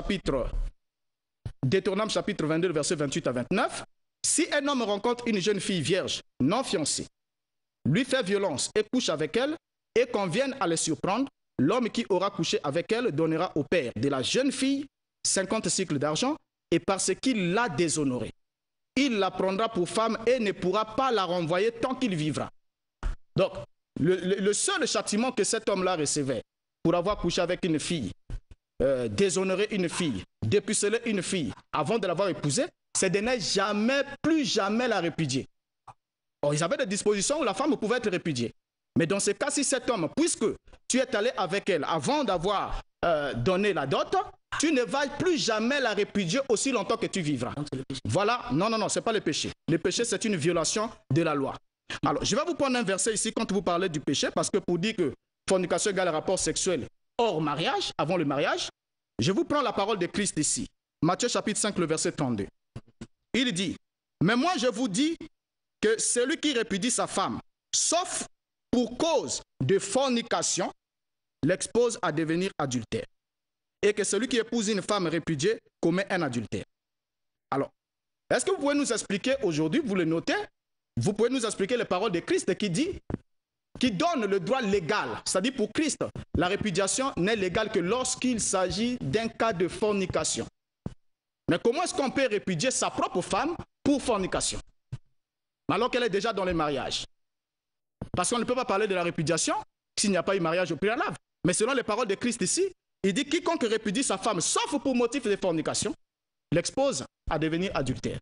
Deutéronome chapitre 22, verset 28 à 29, si un homme rencontre une jeune fille vierge, non fiancée, lui fait violence et couche avec elle, et qu'on vienne à le surprendre, l'homme qui aura couché avec elle donnera au père de la jeune fille 50 cycles d'argent, et parce qu'il l'a déshonorée, il la prendra pour femme et ne pourra pas la renvoyer tant qu'il vivra. Donc, le seul châtiment que cet homme-là recevait pour avoir couché avec une fille, déshonorer une fille, dépuceler une fille avant de l'avoir épousée, c'est de ne jamais, plus jamais la répudier. Or, ils avaient des dispositions où la femme pouvait être répudiée. Mais dans ce cas, si cet homme, puisque tu es allé avec elle avant d'avoir donné la dot, tu ne vas plus jamais la répudier aussi longtemps que tu vivras. Voilà, non, ce n'est pas le péché. Le péché, c'est une violation de la loi. Alors, je vais vous prendre un verset ici quand vous parlez du péché, parce que pour dire que fornication égale rapport sexuel hors mariage, avant le mariage, je vous prends la parole de Christ ici. Matthieu chapitre 5, le verset 32. Il dit, mais moi je vous dis que celui qui répudie sa femme, sauf pour cause de fornication, l'expose à devenir adultère. Et que celui qui épouse une femme répudiée commet un adultère. Alors, est-ce que vous pouvez nous expliquer aujourd'hui, vous le notez, vous pouvez nous expliquer les paroles de Christ qui dit, qui donne le droit légal, c'est-à-dire pour Christ, la répudiation n'est légale que lorsqu'il s'agit d'un cas de fornication. Mais comment est-ce qu'on peut répudier sa propre femme pour fornication, alors qu'elle est déjà dans le mariage? Parce qu'on ne peut pas parler de la répudiation s'il n'y a pas eu mariage au préalable. Mais selon les paroles de Christ ici, il dit quiconque répudie sa femme, sauf pour motif de fornication, l'expose à devenir adultère.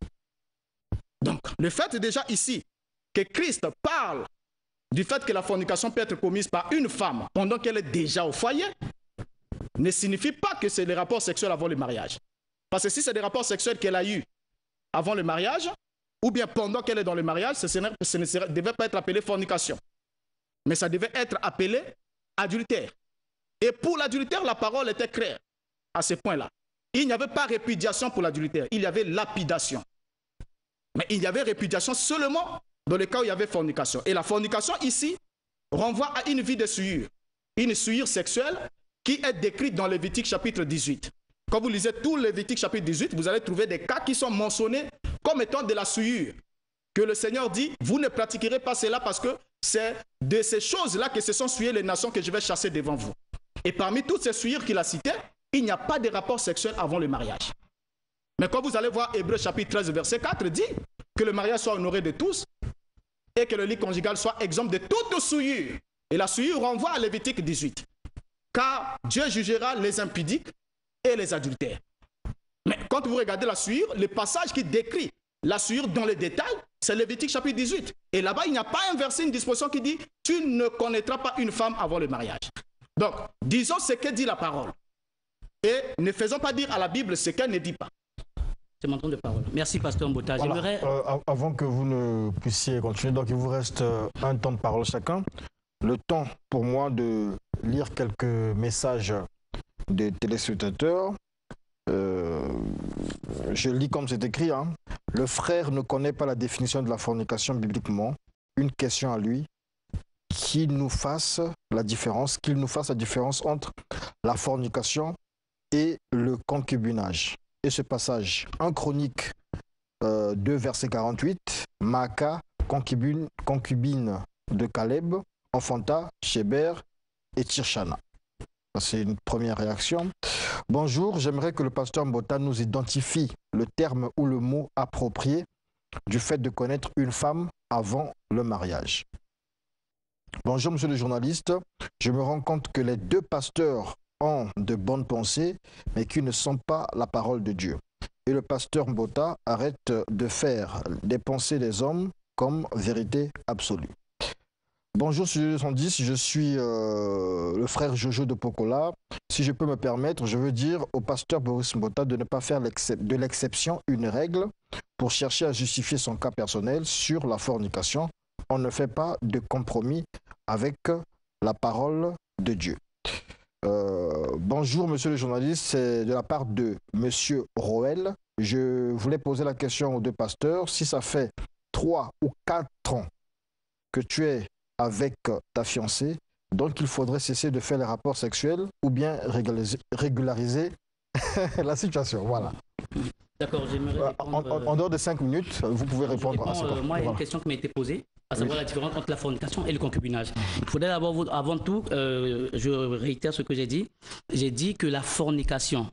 Donc, le fait déjà ici que Christ parle du fait que la fornication peut être commise par une femme pendant qu'elle est déjà au foyer, ne signifie pas que c'est les rapports sexuels avant le mariage. Parce que si c'est des rapports sexuels qu'elle a eus avant le mariage, ou bien pendant qu'elle est dans le mariage, ce ne devait pas être appelé fornication. Mais ça devait être appelé adultère. Et pour l'adultère, la parole était claire à ce point-là. Il n'y avait pas répudiation pour l'adultère, il y avait lapidation. Mais il y avait répudiation seulement dans le cas où il y avait fornication. Et la fornication ici renvoie à une vie de souillure. Une souillure sexuelle qui est décrite dans Lévitique chapitre 18. Quand vous lisez tout Lévitique chapitre 18, vous allez trouver des cas qui sont mentionnés comme étant de la souillure. Que le Seigneur dit, vous ne pratiquerez pas cela parce que c'est de ces choses-là que se sont souillées les nations que je vais chasser devant vous. Et parmi toutes ces souillures qu'il a citées, il n'y a pas de rapport sexuel avant le mariage. Mais quand vous allez voir Hébreux chapitre 13, verset 4, dit que le mariage soit honoré de tous et que le lit conjugal soit exempt de toute souillure. Et la souillure renvoie à Lévitique 18. Car Dieu jugera les impudiques et les adultères. Mais quand vous regardez la souillure, le passage qui décrit la souillure dans les détails, c'est Lévitique chapitre 18. Et là-bas, il n'y a pas un verset, une disposition qui dit « Tu ne connaîtras pas une femme avant le mariage ». Donc, disons ce que dit la parole. Et ne faisons pas dire à la Bible ce qu'elle ne dit pas. C'est mon temps de parole. Merci, Pasteur Mbota. Voilà. Avant que vous ne puissiez continuer, donc il vous reste un temps de parole chacun. Le temps pour moi de lire quelques messages des téléspectateurs. Je lis comme c'est écrit. Hein. Le frère ne connaît pas la définition de la fornication bibliquement. Une question à lui. Qu'il nous fasse la différence entre la fornication et le concubinage. Et ce passage, 1 Chronique 2, verset 48, Maaka, concubine de Caleb, enfanta Sheber et Tirshana. C'est une première réaction. Bonjour, j'aimerais que le pasteur Mbota nous identifie le terme ou le mot approprié du fait de connaître une femme avant le mariage. Bonjour, monsieur le journaliste. Je me rends compte que les deux pasteurs ont de bonnes pensées, mais qui ne sont pas la parole de Dieu. Et le pasteur Mbota arrête de faire des pensées des hommes comme vérité absolue. Bonjour, Studio 210, je suis le frère Jojo de Pokola. Si je peux me permettre, je veux dire au pasteur Boris Mbota de ne pas faire de l'exception une règle pour chercher à justifier son cas personnel sur la fornication. On ne fait pas de compromis avec la parole de Dieu. Bonjour, monsieur le journaliste, c'est de la part de monsieur Roel. Je voulais poser la question aux deux pasteurs. Si ça fait 3 ou 4 ans que tu es avec ta fiancée, donc il faudrait cesser de faire les rapports sexuels ou bien régulariser la situation. Voilà. D'accord, j'aimerais répondre... En dehors de 5 minutes, vous pouvez répondre à ça. Moi, il y a une question qui m'a été posée, à savoir la différence entre la fornication et le concubinage. Il faudrait d'abord, avant tout, je réitère ce que j'ai dit. J'ai dit que la fornication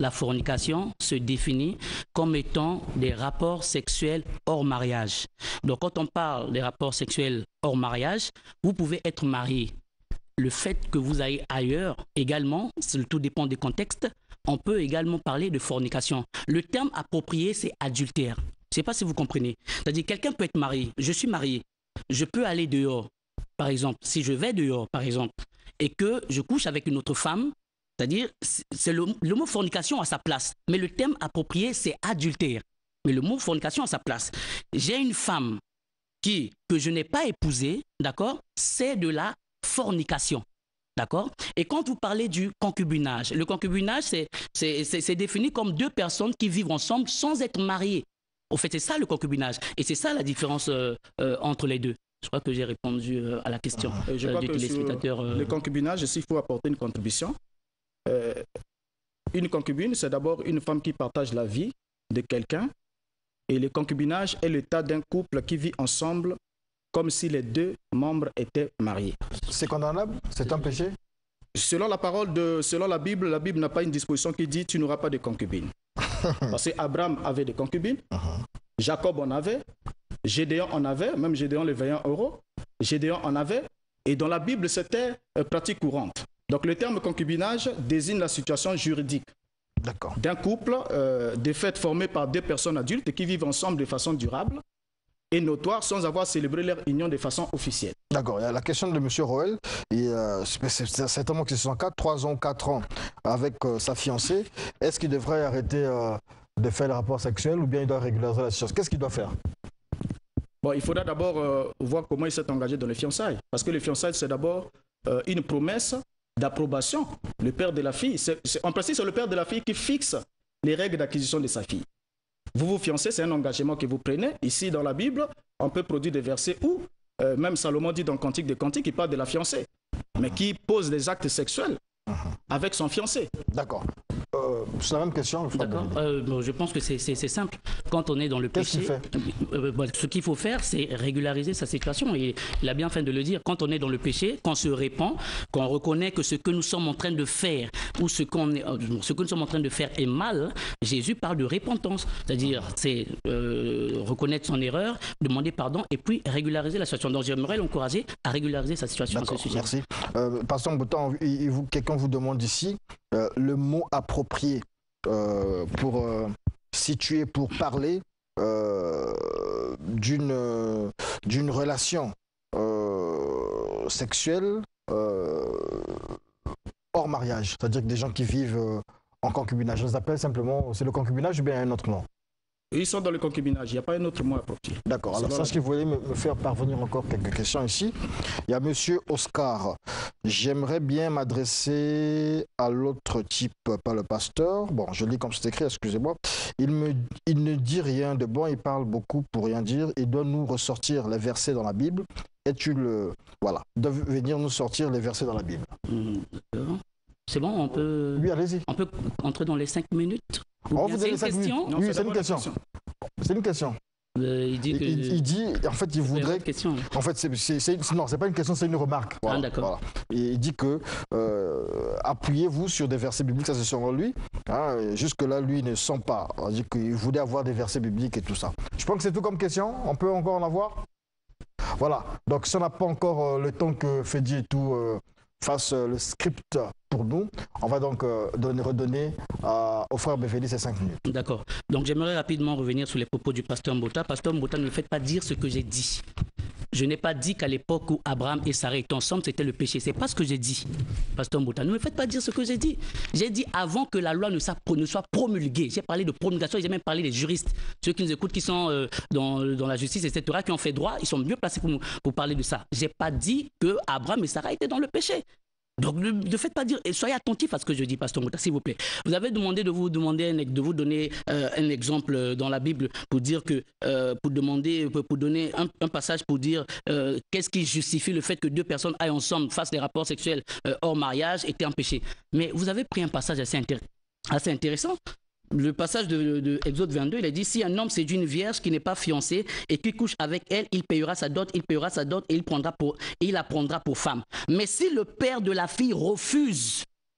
se définit comme étant des rapports sexuels hors mariage. Donc, quand on parle des rapports sexuels hors mariage, vous pouvez être marié. Le fait que vous ayez ailleurs, également, tout dépend des contextes, on peut également parler de fornication. Le terme approprié, c'est adultère. Je ne sais pas si vous comprenez. C'est-à-dire, quelqu'un peut être marié. Je suis marié. Je peux aller dehors, par exemple. Si je vais dehors, par exemple, et que je couche avec une autre femme, C'est-à-dire, le mot fornication à sa place, mais le terme approprié, c'est adultère. Mais le mot fornication à sa place. J'ai une femme que je n'ai pas épousée, d'accord? C'est de la fornication. D'accord? Et quand vous parlez du concubinage, le concubinage, c'est défini comme deux personnes qui vivent ensemble sans être mariées. Au fait, c'est ça le concubinage. Et c'est ça la différence entre les deux. Je crois que j'ai répondu à la question je crois du que téléspectateur. Sur le concubinage, s'il faut apporter une contribution, une concubine, c'est d'abord une femme qui partage la vie de quelqu'un. Et le concubinage est l'état d'un couple qui vit ensemble comme si les deux membres étaient mariés. C'est condamnable? C'est un péché? Selon la Bible n'a pas une disposition qui dit tu n'auras pas de concubine. Parce qu'Abraham avait des concubines, Jacob en avait, Gédéon en avait, même Gédéon le vaillant héros, Gédéon en avait, et dans la Bible c'était pratique courante. Donc le terme concubinage désigne la situation juridique d'un couple, de fait formé par deux personnes adultes qui vivent ensemble de façon durable et notoire sans avoir célébré leur union de façon officielle. D'accord, il y a la question de M. Roel, c'est certainement que ce sont 3 ans, 4 ans avec sa fiancée. Est-ce qu'il devrait arrêter de faire le rapport sexuel ou bien il doit régulariser la situation? Qu'est-ce qu'il doit faire? Bon, il faudra d'abord voir comment il s'est engagé dans les fiançailles. Parce que les fiançailles, c'est d'abord une promesse d'approbation. Le père de la fille, en principe, c'est le père de la fille qui fixe les règles d'acquisition de sa fille. Vous vous fiancez, c'est un engagement que vous prenez. Ici, dans la Bible, on peut produire des versets où, même Salomon dit dans Cantique des Cantiques, il parle de la fiancée, mais qui pose des actes sexuels avec son fiancé. D'accord. C'est la même question. D'accord. Je pense que c'est simple. Quand on est dans le péché, ce qu'il faut faire, c'est régulariser sa situation. Et il a bien fait de le dire. Quand on est dans le péché, qu'on se répand, qu'on reconnaît que ce que nous sommes en train de faire ou ce que nous sommes en train de faire est mal, Jésus parle de repentance. C'est-à-dire, c'est reconnaître son erreur, demander pardon et puis régulariser la situation. Donc, j'aimerais l'encourager à régulariser sa situation à ce sujet. Merci. Pasteur Mbouta, quelqu'un vous demande ici le mot approprié pour situer, pour parler d'une relation sexuelle hors mariage, c'est-à-dire que des gens qui vivent en concubinage, je les appelle simplement, c'est le concubinage ou bien un autre nom? Ils sont dans le concubinage, il n'y a pas un autre mot approprié. D'accord, alors ça, ce qui voulait me faire parvenir encore quelques questions ici. Il y a monsieur Oscar. J'aimerais bien m'adresser à l'autre type, pas le pasteur. Bon, je lis comme c'est écrit, excusez-moi. Il ne dit rien de bon, il parle beaucoup pour rien dire. Il doit nous ressortir les versets dans la Bible. Voilà, de venir nous sortir les versets dans la Bible. D'accord. C'est bon, on peut... Oui, allez-y. On peut entrer dans les 5 minutes. On vous donne les 5 minutes. Non, oui, c'est une question. C'est une question. Il dit que... il dit, en fait, il voudrait... Question. En fait, non, c'est pas une question, c'est une remarque. Voilà, d'accord. Voilà. Et il dit que appuyez-vous sur des versets bibliques, ça c'est selon lui. Hein, jusque-là, lui ne sent pas. Il dit qu'il voulait avoir des versets bibliques et tout ça. Je pense que c'est tout comme question. On peut encore en avoir. Voilà. Donc, si on n'a pas encore le temps que Fedi et tout fasse le script pour nous, on va donc redonner au frère Bévéli ces 5 minutes. D'accord. Donc, j'aimerais rapidement revenir sur les propos du pasteur Mbouta. Pasteur Mbouta, ne me faites pas dire ce que j'ai dit. Je n'ai pas dit qu'à l'époque où Abraham et Sarah étaient ensemble, c'était le péché. C'est pas ce que j'ai dit, pasteur Mbouta. Ne me faites pas dire ce que j'ai dit. J'ai dit avant que la loi ne soit promulguée. J'ai parlé de promulgation et j'ai même parlé des juristes. Ceux qui nous écoutent, qui sont dans la justice, etc., qui ont fait droit, ils sont mieux placés pour parler de ça. J'ai pas dit que Abraham et Sarah étaient dans le péché. Donc ne faites pas dire, et soyez attentifs à ce que je dis, pasteur Mbouta, s'il vous plaît. Vous avez demandé de vous donner un exemple dans la Bible pour dire que, pour donner un passage pour dire qu'est-ce qui justifie le fait que deux personnes aillent ensemble, fassent des rapports sexuels hors mariage, étaient en péché. Mais vous avez pris un passage assez intéressant. Le passage de Exode 22, il a dit, si un homme séduit une vierge qui n'est pas fiancée et qui couche avec elle, il payera sa dot et il la prendra pour femme. Mais si le père de la fille refuse,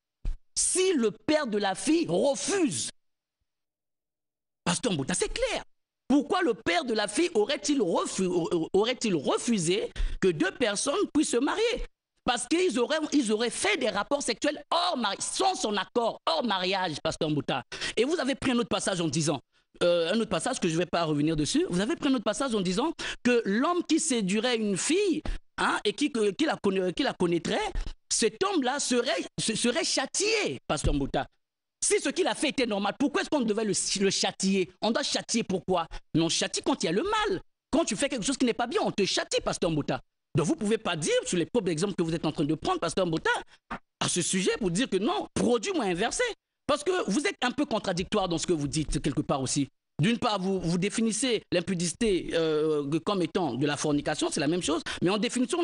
pasteur Mbouta, c'est clair. Pourquoi le père de la fille aurait-il refusé que deux personnes puissent se marier? Parce qu'ils auraient fait des rapports sexuels hors mariage, sans son accord, hors mariage, pasteur Mbouta. Et vous avez pris un autre passage en disant, un autre passage que je ne vais pas revenir dessus, vous avez pris un autre passage en disant que l'homme qui séduirait une fille et qui la connaîtrait, cet homme-là serait châtié, pasteur Mbouta. Si ce qu'il a fait était normal, pourquoi est-ce qu'on devait le châtier? On doit châtier pourquoi? Mais on châtie quand il y a le mal. Quand tu fais quelque chose qui n'est pas bien, on te châtie, pasteur Mbouta. Donc vous ne pouvez pas dire, sur les propres exemples que vous êtes en train de prendre, pasteur Mbouta, à ce sujet, pour dire que non, produit moins inversé. Parce que vous êtes un peu contradictoire dans ce que vous dites, quelque part aussi. D'une part, vous définissez l'impudicité comme étant de la fornication, c'est la même chose, mais en définition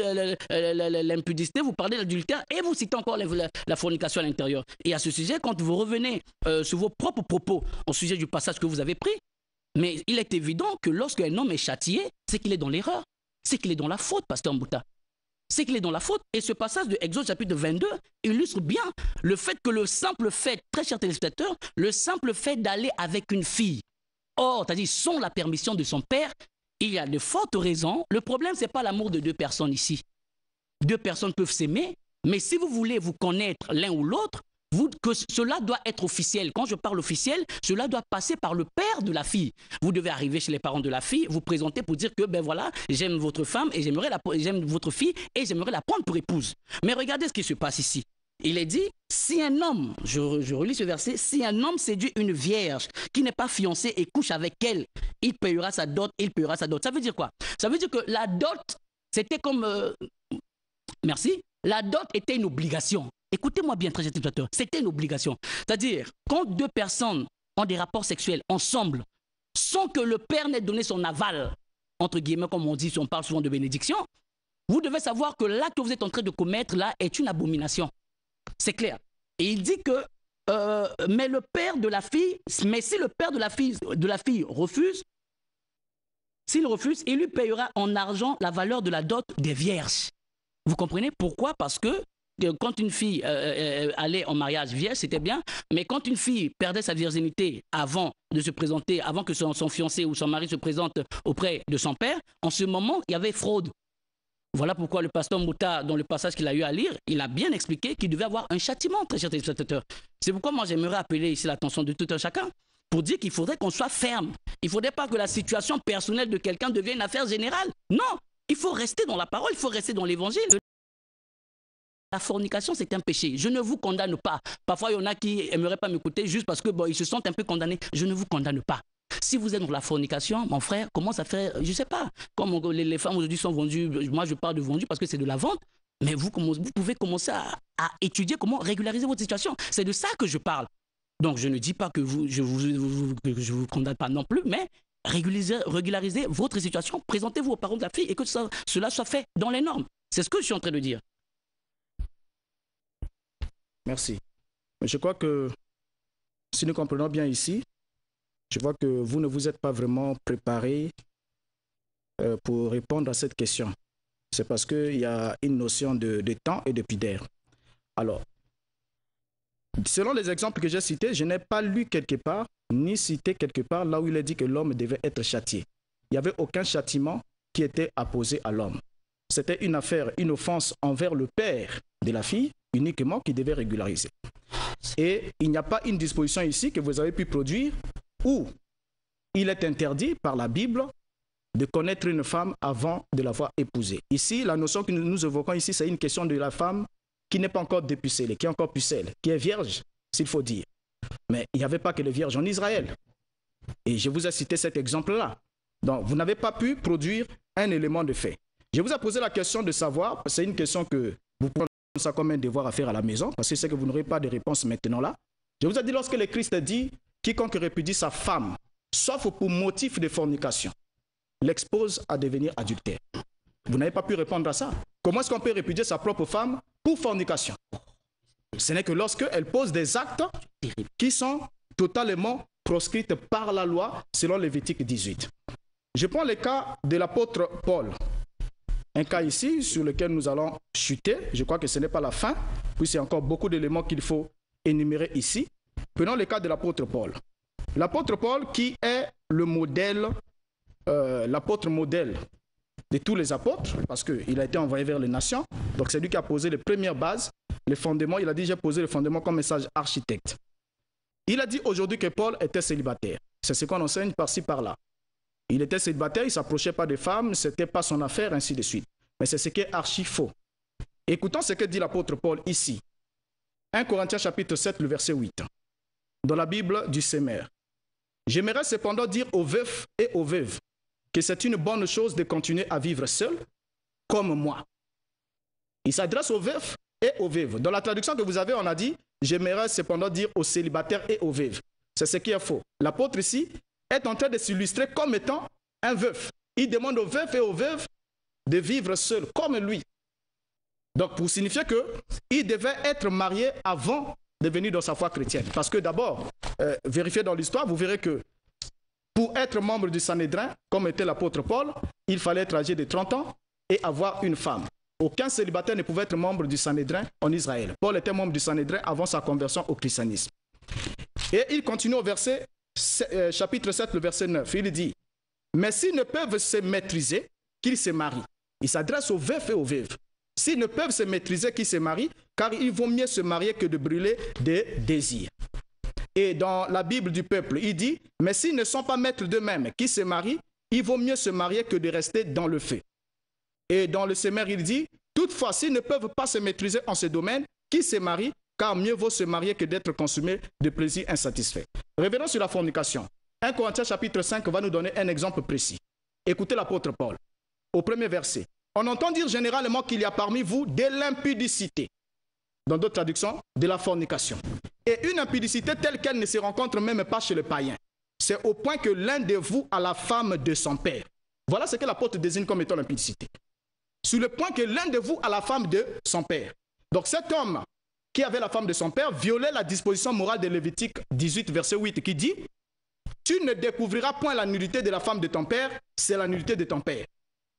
de l'impudicité, vous parlez de l'adultère et vous citez encore la fornication à l'intérieur. Et à ce sujet, quand vous revenez sur vos propres propos au sujet du passage que vous avez pris, mais il est évident que lorsqu'un homme est châtié, c'est qu'il est dans l'erreur, c'est qu'il est dans la faute, pasteur Mbouta. C'est qu'il est dans la faute. Et ce passage de Exode chapitre 22 illustre bien le fait que le simple fait, très chers téléspectateurs, le simple fait d'aller avec une fille, or, c'est-à-dire sans la permission de son père, il y a de fortes raisons. Le problème, ce n'est pas l'amour de deux personnes ici. Deux personnes peuvent s'aimer, mais si vous voulez vous connaître l'un ou l'autre, que cela doit être officiel. Quand je parle officiel, cela doit passer par le père de la fille. Vous devez arriver chez les parents de la fille, vous présenter pour dire que, ben voilà, j'aime votre femme et j'aime votre fille et j'aimerais la prendre pour épouse. Mais regardez ce qui se passe ici. Il est dit, si un homme, je relis ce verset, si un homme séduit une vierge qui n'est pas fiancée et couche avec elle, il payera sa dot, il payera sa dot. Ça veut dire quoi? Ça veut dire que la dot, c'était comme... merci. La dot était une obligation. Écoutez-moi bien, très spectateur, c'était une obligation. C'est-à-dire, quand deux personnes ont des rapports sexuels ensemble, sans que le père n'ait donné son aval, entre guillemets, comme on dit, on parle souvent de bénédiction, vous devez savoir que l'acte que vous êtes en train de commettre là est une abomination. C'est clair. Et il dit que, mais le père de la fille, mais si le père de la fille refuse, s'il refuse, il lui payera en argent la valeur de la dot des vierges. Vous comprenez pourquoi? Parce que quand une fille allait en mariage vierge, c'était bien, mais quand une fille perdait sa virginité avant de se présenter, avant que son fiancé ou son mari se présente auprès de son père, en ce moment, il y avait fraude. Voilà pourquoi le pasteur Mbouta, dans le passage qu'il a eu à lire, il a bien expliqué qu'il devait avoir un châtiment, très chers téléspectateurs. C'est pourquoi moi j'aimerais appeler ici l'attention de tout un chacun, pour dire qu'il faudrait qu'on soit ferme. Il ne faudrait pas que la situation personnelle de quelqu'un devienne une affaire générale. Non, il faut rester dans la parole, il faut rester dans l'évangile. La fornication, c'est un péché. Je ne vous condamne pas. Parfois, il y en a qui n'aimeraient pas m'écouter juste parce que ils se sentent un peu condamnés. Je ne vous condamne pas. Si vous êtes dans la fornication, mon frère, commence à faire, je ne sais pas, comme les femmes aujourd'hui sont vendues, moi je parle de vendues parce que c'est de la vente, mais vous pouvez commencer à étudier comment régulariser votre situation. C'est de ça que je parle. Donc, je ne dis pas que je vous condamne pas non plus, mais régularisez votre situation, présentez-vous aux parents de la fille et que cela soit fait dans les normes. C'est ce que je suis en train de dire. Merci. Je crois que si nous comprenons bien ici, je vois que vous ne vous êtes pas vraiment préparé pour répondre à cette question. C'est parce qu'il y a une notion de temps et de pudeur. Alors, selon les exemples que j'ai cités, je n'ai pas lu quelque part, ni cité quelque part là où il est dit que l'homme devait être châtié. Il n'y avait aucun châtiment qui était apposé à l'homme. C'était une affaire, une offense envers le père de la fille, uniquement qui devait régulariser. Et il n'y a pas une disposition ici que vous avez pu produire où il est interdit par la Bible de connaître une femme avant de l'avoir épousée. Ici, la notion que nous évoquons ici, c'est une question de la femme qui n'est pas encore dépucellée, qui est encore pucelle, qui est vierge, s'il faut dire. Mais il n'y avait pas que les vierges en Israël. Et je vous ai cité cet exemple-là. Donc, vous n'avez pas pu produire un élément de fait. Je vous ai posé la question de savoir, c'est une question que vous pouvez ça comme un devoir à faire à la maison, parce que c'est que vous n'aurez pas de réponse maintenant là. Je vous ai dit, lorsque le Christ dit, quiconque répudie sa femme, sauf pour motif de fornication, l'expose à devenir adultère. Vous n'avez pas pu répondre à ça. Comment est-ce qu'on peut répudier sa propre femme pour fornication? Ce n'est que lorsqu'elle pose des actes qui sont totalement proscrits par la loi, selon Lévitique 18. Je prends le cas de l'apôtre Paul. Un cas ici sur lequel nous allons chuter. Je crois que ce n'est pas la fin, puisqu'il y a encore beaucoup d'éléments qu'il faut énumérer ici. Prenons le cas de l'apôtre Paul. L'apôtre Paul qui est le modèle, l'apôtre modèle de tous les apôtres, parce qu'il a été envoyé vers les nations. Donc c'est lui qui a posé les premières bases, les fondements. Il a dit, j'ai posé les fondements comme message architecte. Il a dit aujourd'hui que Paul était célibataire. C'est ce qu'on enseigne par-ci, par-là. Il était célibataire, il ne s'approchait pas des femmes, ce n'était pas son affaire, ainsi de suite. Mais c'est ce qui est archi faux. Écoutons ce que dit l'apôtre Paul ici. 1 Corinthiens chapitre 7, le verset 8. Dans la Bible du Semeur. J'aimerais cependant dire aux veufs et aux veuves que c'est une bonne chose de continuer à vivre seul, comme moi. Il s'adresse aux veufs et aux veuves. Dans la traduction que vous avez, on a dit, j'aimerais cependant dire aux célibataires et aux veuves. C'est ce qui est faux. L'apôtre ici est en train de s'illustrer comme étant un veuf. Il demande aux veufs et aux veuves de vivre seuls, comme lui. Donc, pour signifier qu'il devait être marié avant de venir dans sa foi chrétienne. Parce que d'abord, vérifiez dans l'histoire, vous verrez que pour être membre du Sanhédrin, comme était l'apôtre Paul, il fallait être âgé de 30 ans et avoir une femme. Aucun célibataire ne pouvait être membre du Sanhédrin en Israël. Paul était membre du Sanhédrin avant sa conversion au christianisme. Et il continue au verset, chapitre 7, le verset 9. Il dit, « Mais s'ils ne peuvent se maîtriser, qu'ils se marient. » Il s'adresse aux veufs et aux veuves. S'ils ne peuvent se maîtriser, qu'ils se marient, car il vaut mieux se marier que de brûler des désirs. Et dans la Bible du peuple, il dit, « Mais s'ils ne sont pas maîtres d'eux-mêmes, qu'ils se marient, il vaut mieux se marier que de rester dans le feu. » Et dans le Semeur, il dit, « Toutefois, s'ils ne peuvent pas se maîtriser en ce domaine, qu'ils se marient, car mieux vaut se marier que d'être consumé de plaisirs insatisfaits. » Revenons sur la fornication. 1 Corinthiens chapitre 5 va nous donner un exemple précis. Écoutez l'apôtre Paul. Au premier verset. On entend dire généralement qu'il y a parmi vous de l'impudicité. Dans d'autres traductions, de la fornication. Et une impudicité telle qu'elle ne se rencontre même pas chez le païen. C'est au point que l'un de vous a la femme de son père. Voilà ce que l'apôtre désigne comme étant l'impudicité. Sur le point que l'un de vous a la femme de son père. Donc cet homme qui avait la femme de son père violait la disposition morale de Lévitique 18, verset 8, qui dit « Tu ne découvriras point la nudité de la femme de ton père, c'est la nudité de ton père. »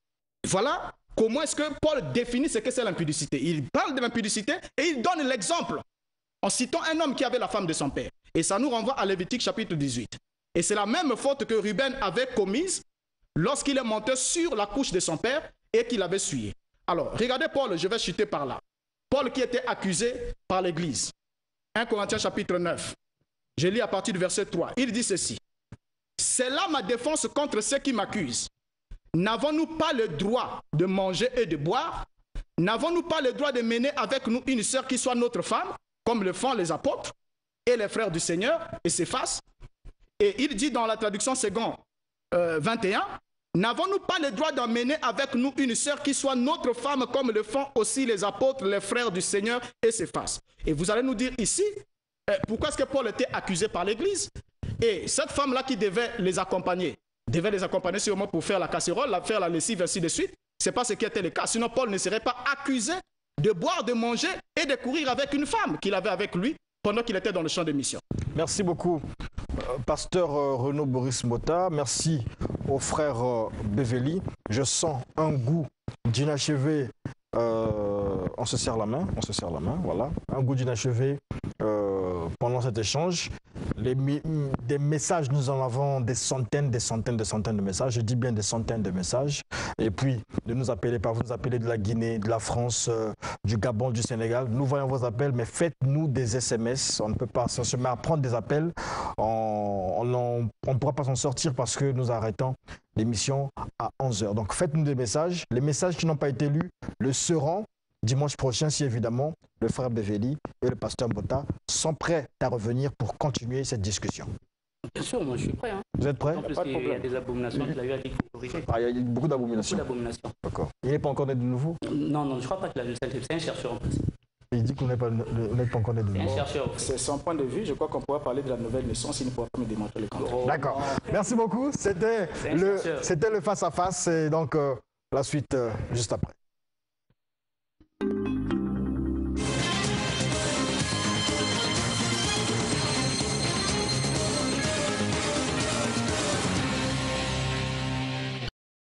Voilà comment est-ce que Paul définit ce que c'est l'impudicité. Il parle de l'impudicité et il donne l'exemple en citant un homme qui avait la femme de son père. Et ça nous renvoie à Lévitique chapitre 18. Et c'est la même faute que Ruben avait commise lorsqu'il est monté sur la couche de son père et qu'il avait souillé. Alors, regardez Paul, je vais chuter par là. Paul qui était accusé par l'Église. 1 Corinthiens chapitre 9. Je lis à partir du verset 3. Il dit ceci. « C'est là ma défense contre ceux qui m'accusent. N'avons-nous pas le droit de manger et de boire? N'avons-nous pas le droit de mener avec nous une sœur qui soit notre femme, comme le font les apôtres et les frères du Seigneur et s'effacent? » Et il dit dans la traduction seconde 21, « N'avons-nous pas le droit d'emmener avec nous une sœur qui soit notre femme, comme le font aussi les apôtres, les frères du Seigneur et s'effacent? » Et vous allez nous dire ici, pourquoi est-ce que Paul était accusé par l'Église? Et cette femme-là qui devait les accompagner sûrement pour faire la casserole, faire la lessive, ainsi de suite. Ce n'est pas ce qui était le cas. Sinon, Paul ne serait pas accusé de boire, de manger et de courir avec une femme qu'il avait avec lui pendant qu'il était dans le champ de mission. Merci beaucoup, pasteur Renaud Boris Mota. Merci au frère Beveli. Je sens un goût d'inachevé. On se serre la main, voilà. Un goût d'inachevé pendant cet échange. Des messages, nous en avons des centaines de messages. Je dis bien des centaines de messages. Et puis, de nous appeler, par vous nous appelez de la Guinée, de la France, du Gabon, du Sénégal. Nous voyons vos appels, mais faites-nous des SMS. On ne peut pas, si on se met à prendre des appels, on ne pourra pas s'en sortir parce que nous arrêtons l'émission à 11h. Donc, faites-nous des messages. Les messages qui n'ont pas été lus le seront dimanche prochain, si évidemment le frère Beveli et le pasteur Mota sont prêts à revenir pour continuer cette discussion. Bien sûr, moi je suis prêt. Hein. Vous êtes prêt? Parce qu'il y a des abominations qu'il a eu à découvrir. Ah, il y a beaucoup d'abominations. D'accord. Il n'est pas encore né de nouveau? Non, je ne crois pas qu'il a vu ça. C'est un chercheur en principe. Il dit qu'on n'est pas encore né de nouveau. C'est un chercheur. C'est son point de vue. Je crois qu'on pourra parler de la nouvelle naissance. Il ne pourra pas me démontrer le contraire. D'accord. Merci beaucoup. C'était le face-à-face. Et donc, la suite juste après.